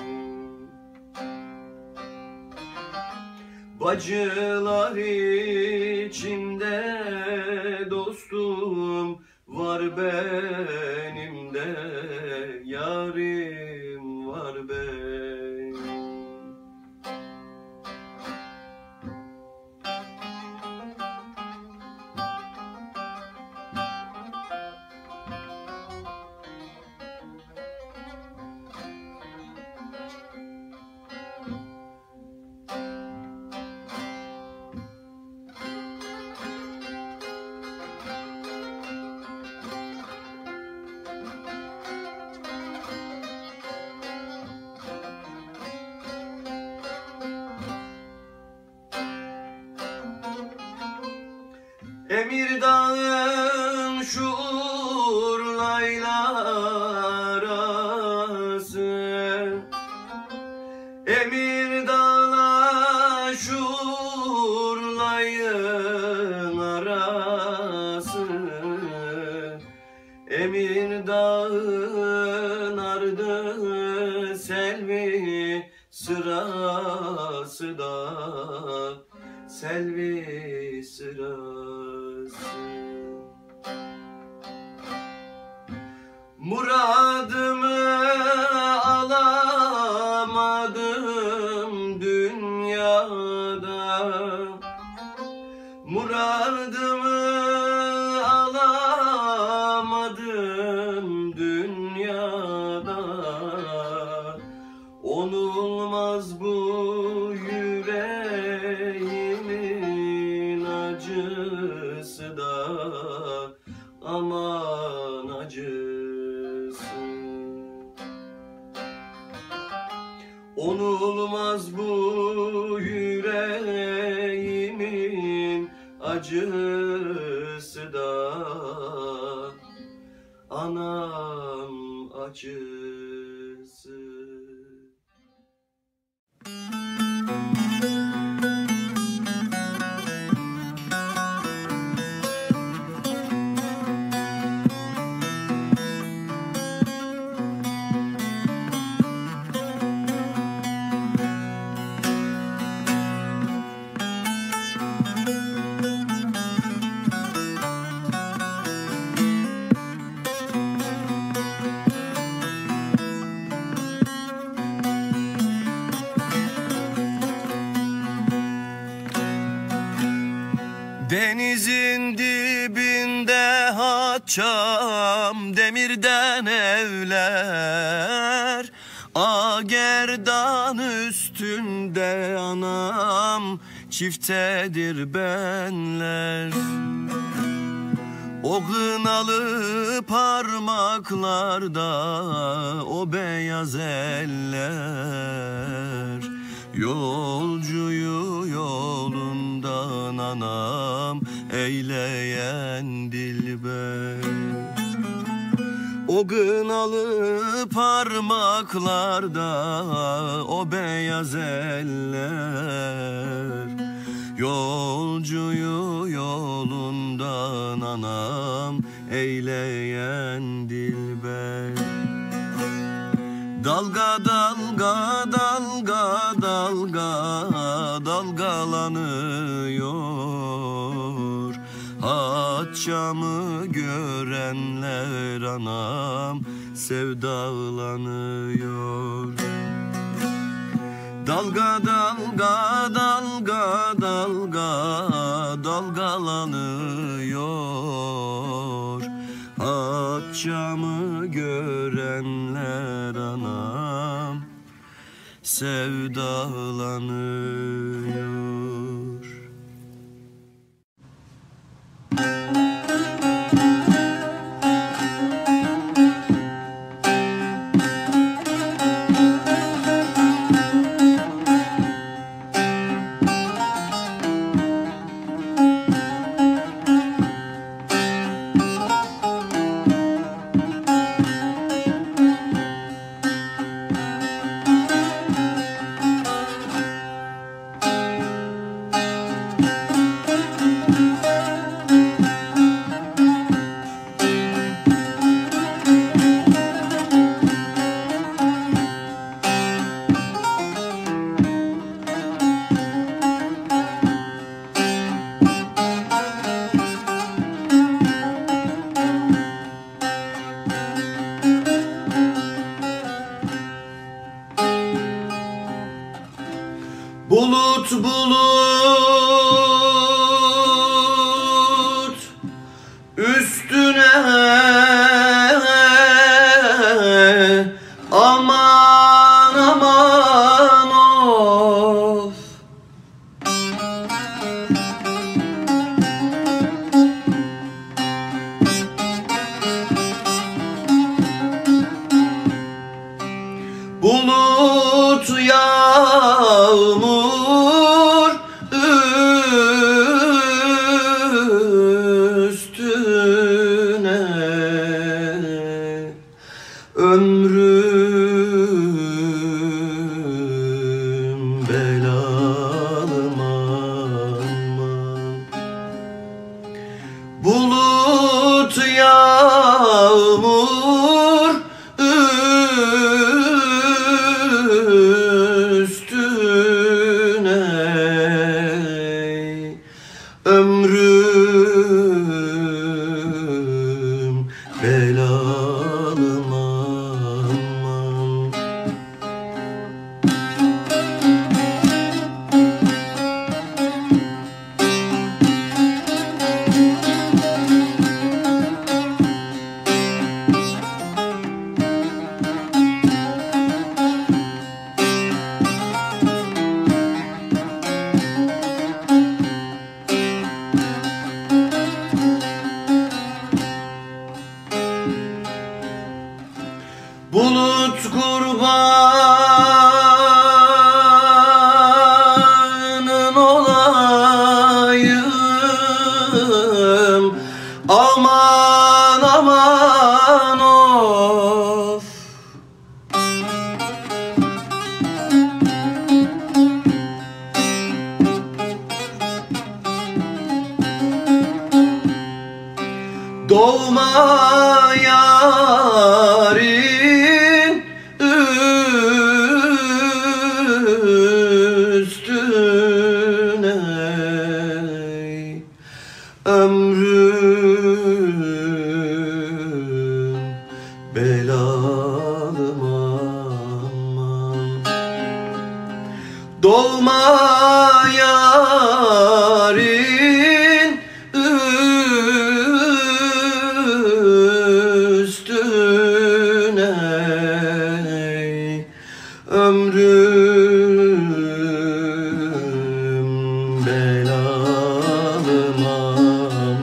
Bacılar içinde dostum var benim de, yarim var benim. Emirdağ'ın şuurlayları, Emirdağ'la şuurlayın arası, Emirdağ'ın ardı selvi sırası da, selvi sırası. Muradımı alamadım dünyada, Muradımı alamadım dünyada. Onulmaz bu yüreğimin acısı da, aman acısı. Onulmaz bu yüreğimin acısı da, anam acısı. Denizin dibinde haçam, demirden evler, agerdan üstünde anam, çiftedir benler. O kınalı parmaklarda o beyaz eller, yolcuyu yolundan anam eyleyen dilber. O kınalı parmaklarda o beyaz eller, yolcuyu yolundan anam eyleyen dilber. Dalga dalga dalga dalga dalgalanıyor, Haçamı görenler anam sevdalanıyor. Dalga dalga dalga dalga dalgalanıyor, Haçamı görenler anam sevdalanıyor. Dolma yarim üstüne, ömrüm belalı aman. Dolma yarin üstüne, ömrüm belalı aman.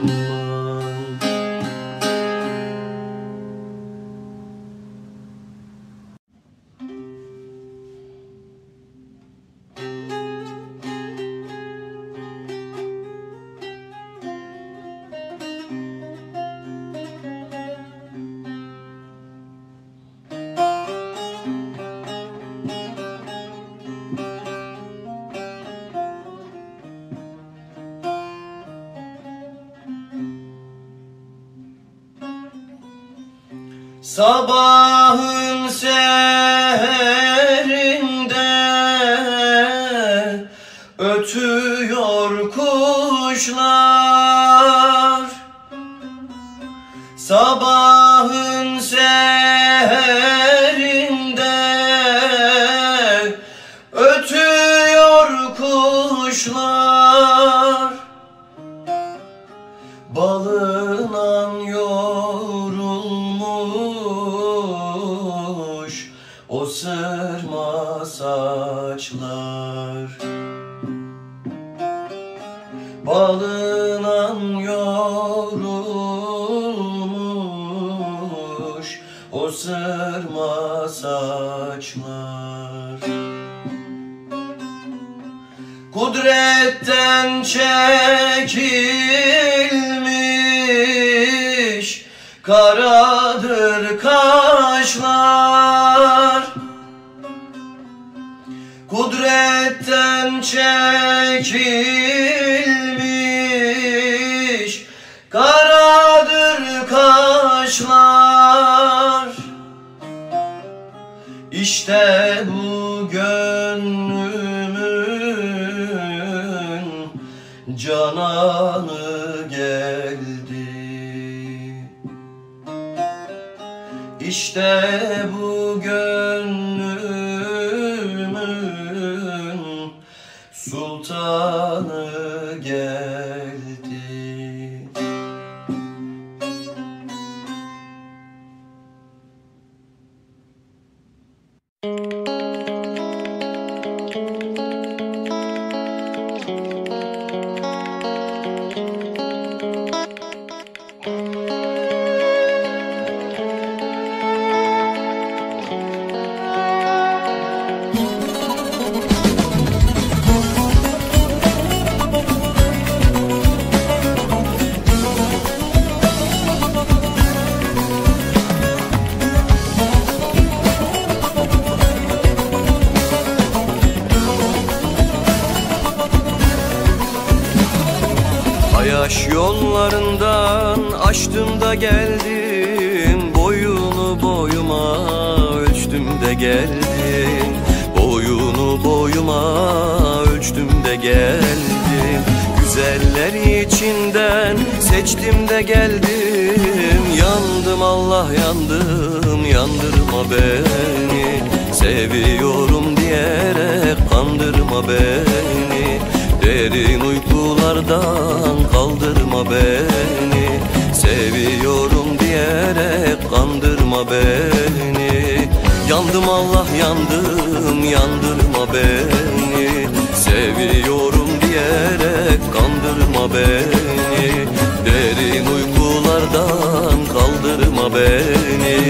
Sabahın seherinde ötüyor kuşlar. Sabahın seherinde ötüyor kuşlar. Balından yorulmuş o sırma saçlar. Balından yorulmuş o sırma saçlar. Kudretten çekilmiş karadır kaşlar. Kudretten çekilmiş karadır kaşlar. İşte bu gönlümün cananı geldi. İşte bu gönlümün sultanı geldi. Yaş yollarından açtım da geldim, boyunu boyuma ölçtüm de geldim. Boyunu boyuma ölçtüm de geldim. Güzeller içinden seçtim de geldim. Yandım Allah yandım, yandırma beni. Seviyorum diyerek kandırma beni. Derin uykulardan kaldırma beni. Seviyorum diyerek kandırma beni. Yandım Allah yandım, yandırma beni. Seviyorum diyerek kandırma beni. Derin uykulardan kaldırma beni.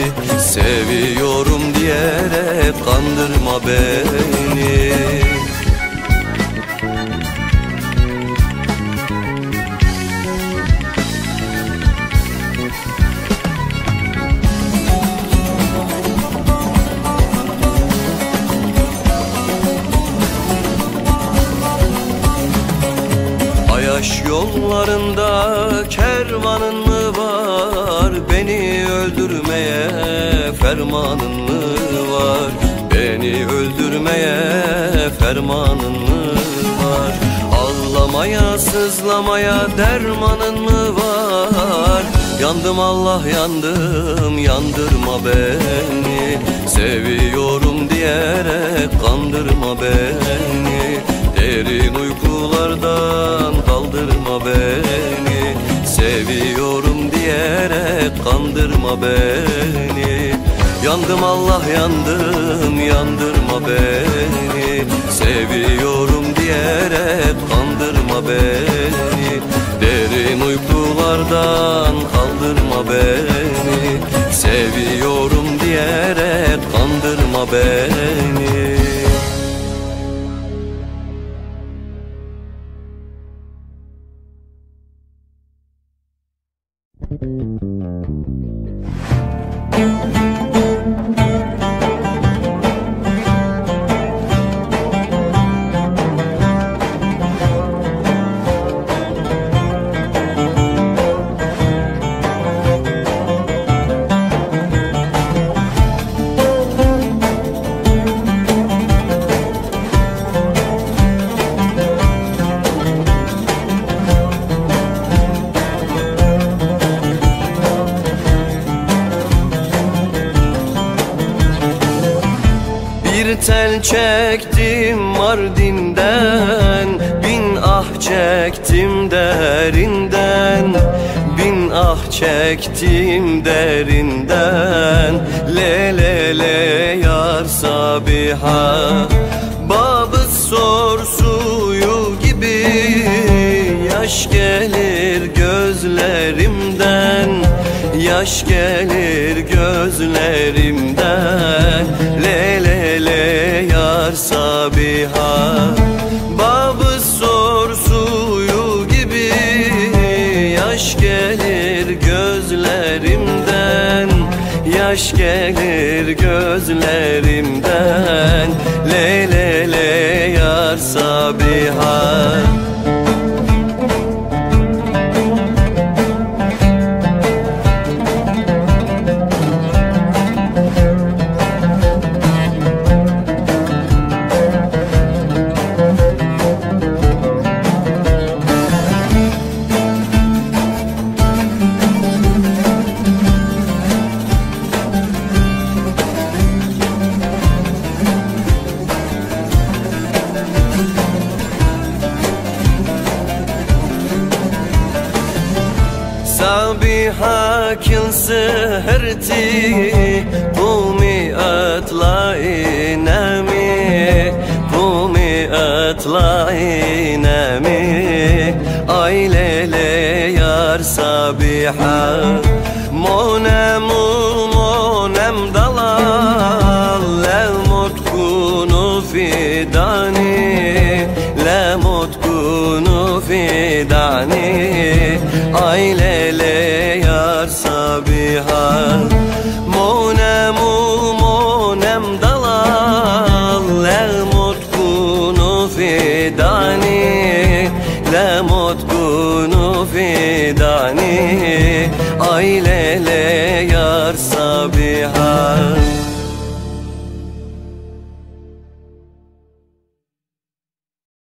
Seviyorum diyerek kandırma beni. Yaş yollarında kervanın mı mı var? Beni öldürmeye fermanın mı var? Beni öldürmeye fermanın mı var? Ağlamaya, sızlamaya dermanın mı var? Yandım Allah yandım, yandırma beni. Seviyorum diyerek kandırma beni. Derin uykulardan kaldırma beni. Seviyorum diyerek kandırma beni. Yandım Allah yandım, yandırma beni. Seviyorum diyerek kandırma beni. Derin uykulardan kaldırma beni. Seviyorum diyerek kandırma beni. Bir tel çektim Mardin'den, bin ah çektim derinden. Bin ah çektim derinden, le le le yar Sabiha. Babı sor suyu gibi yaş gelir gözlerimden. Yaş gelir gözlerimden, le le le yar Sabiha. Babı sor suyu gibi yaş gelir gözlerimden. Yaş gelir gözlerimden, le le le yar Sabiha. Sabiha kil seherti qumi atla'i nami. Qumi atla'i nami. Ay lele yar Sabiha. Monem monem dalal lemut kunu fidani. Lemut kunu fidani. Ay lele yar Sabiha. Monem monem dalal lemut kunu fidani. Lemut kunu fidani. Ay lele yar Sabiha.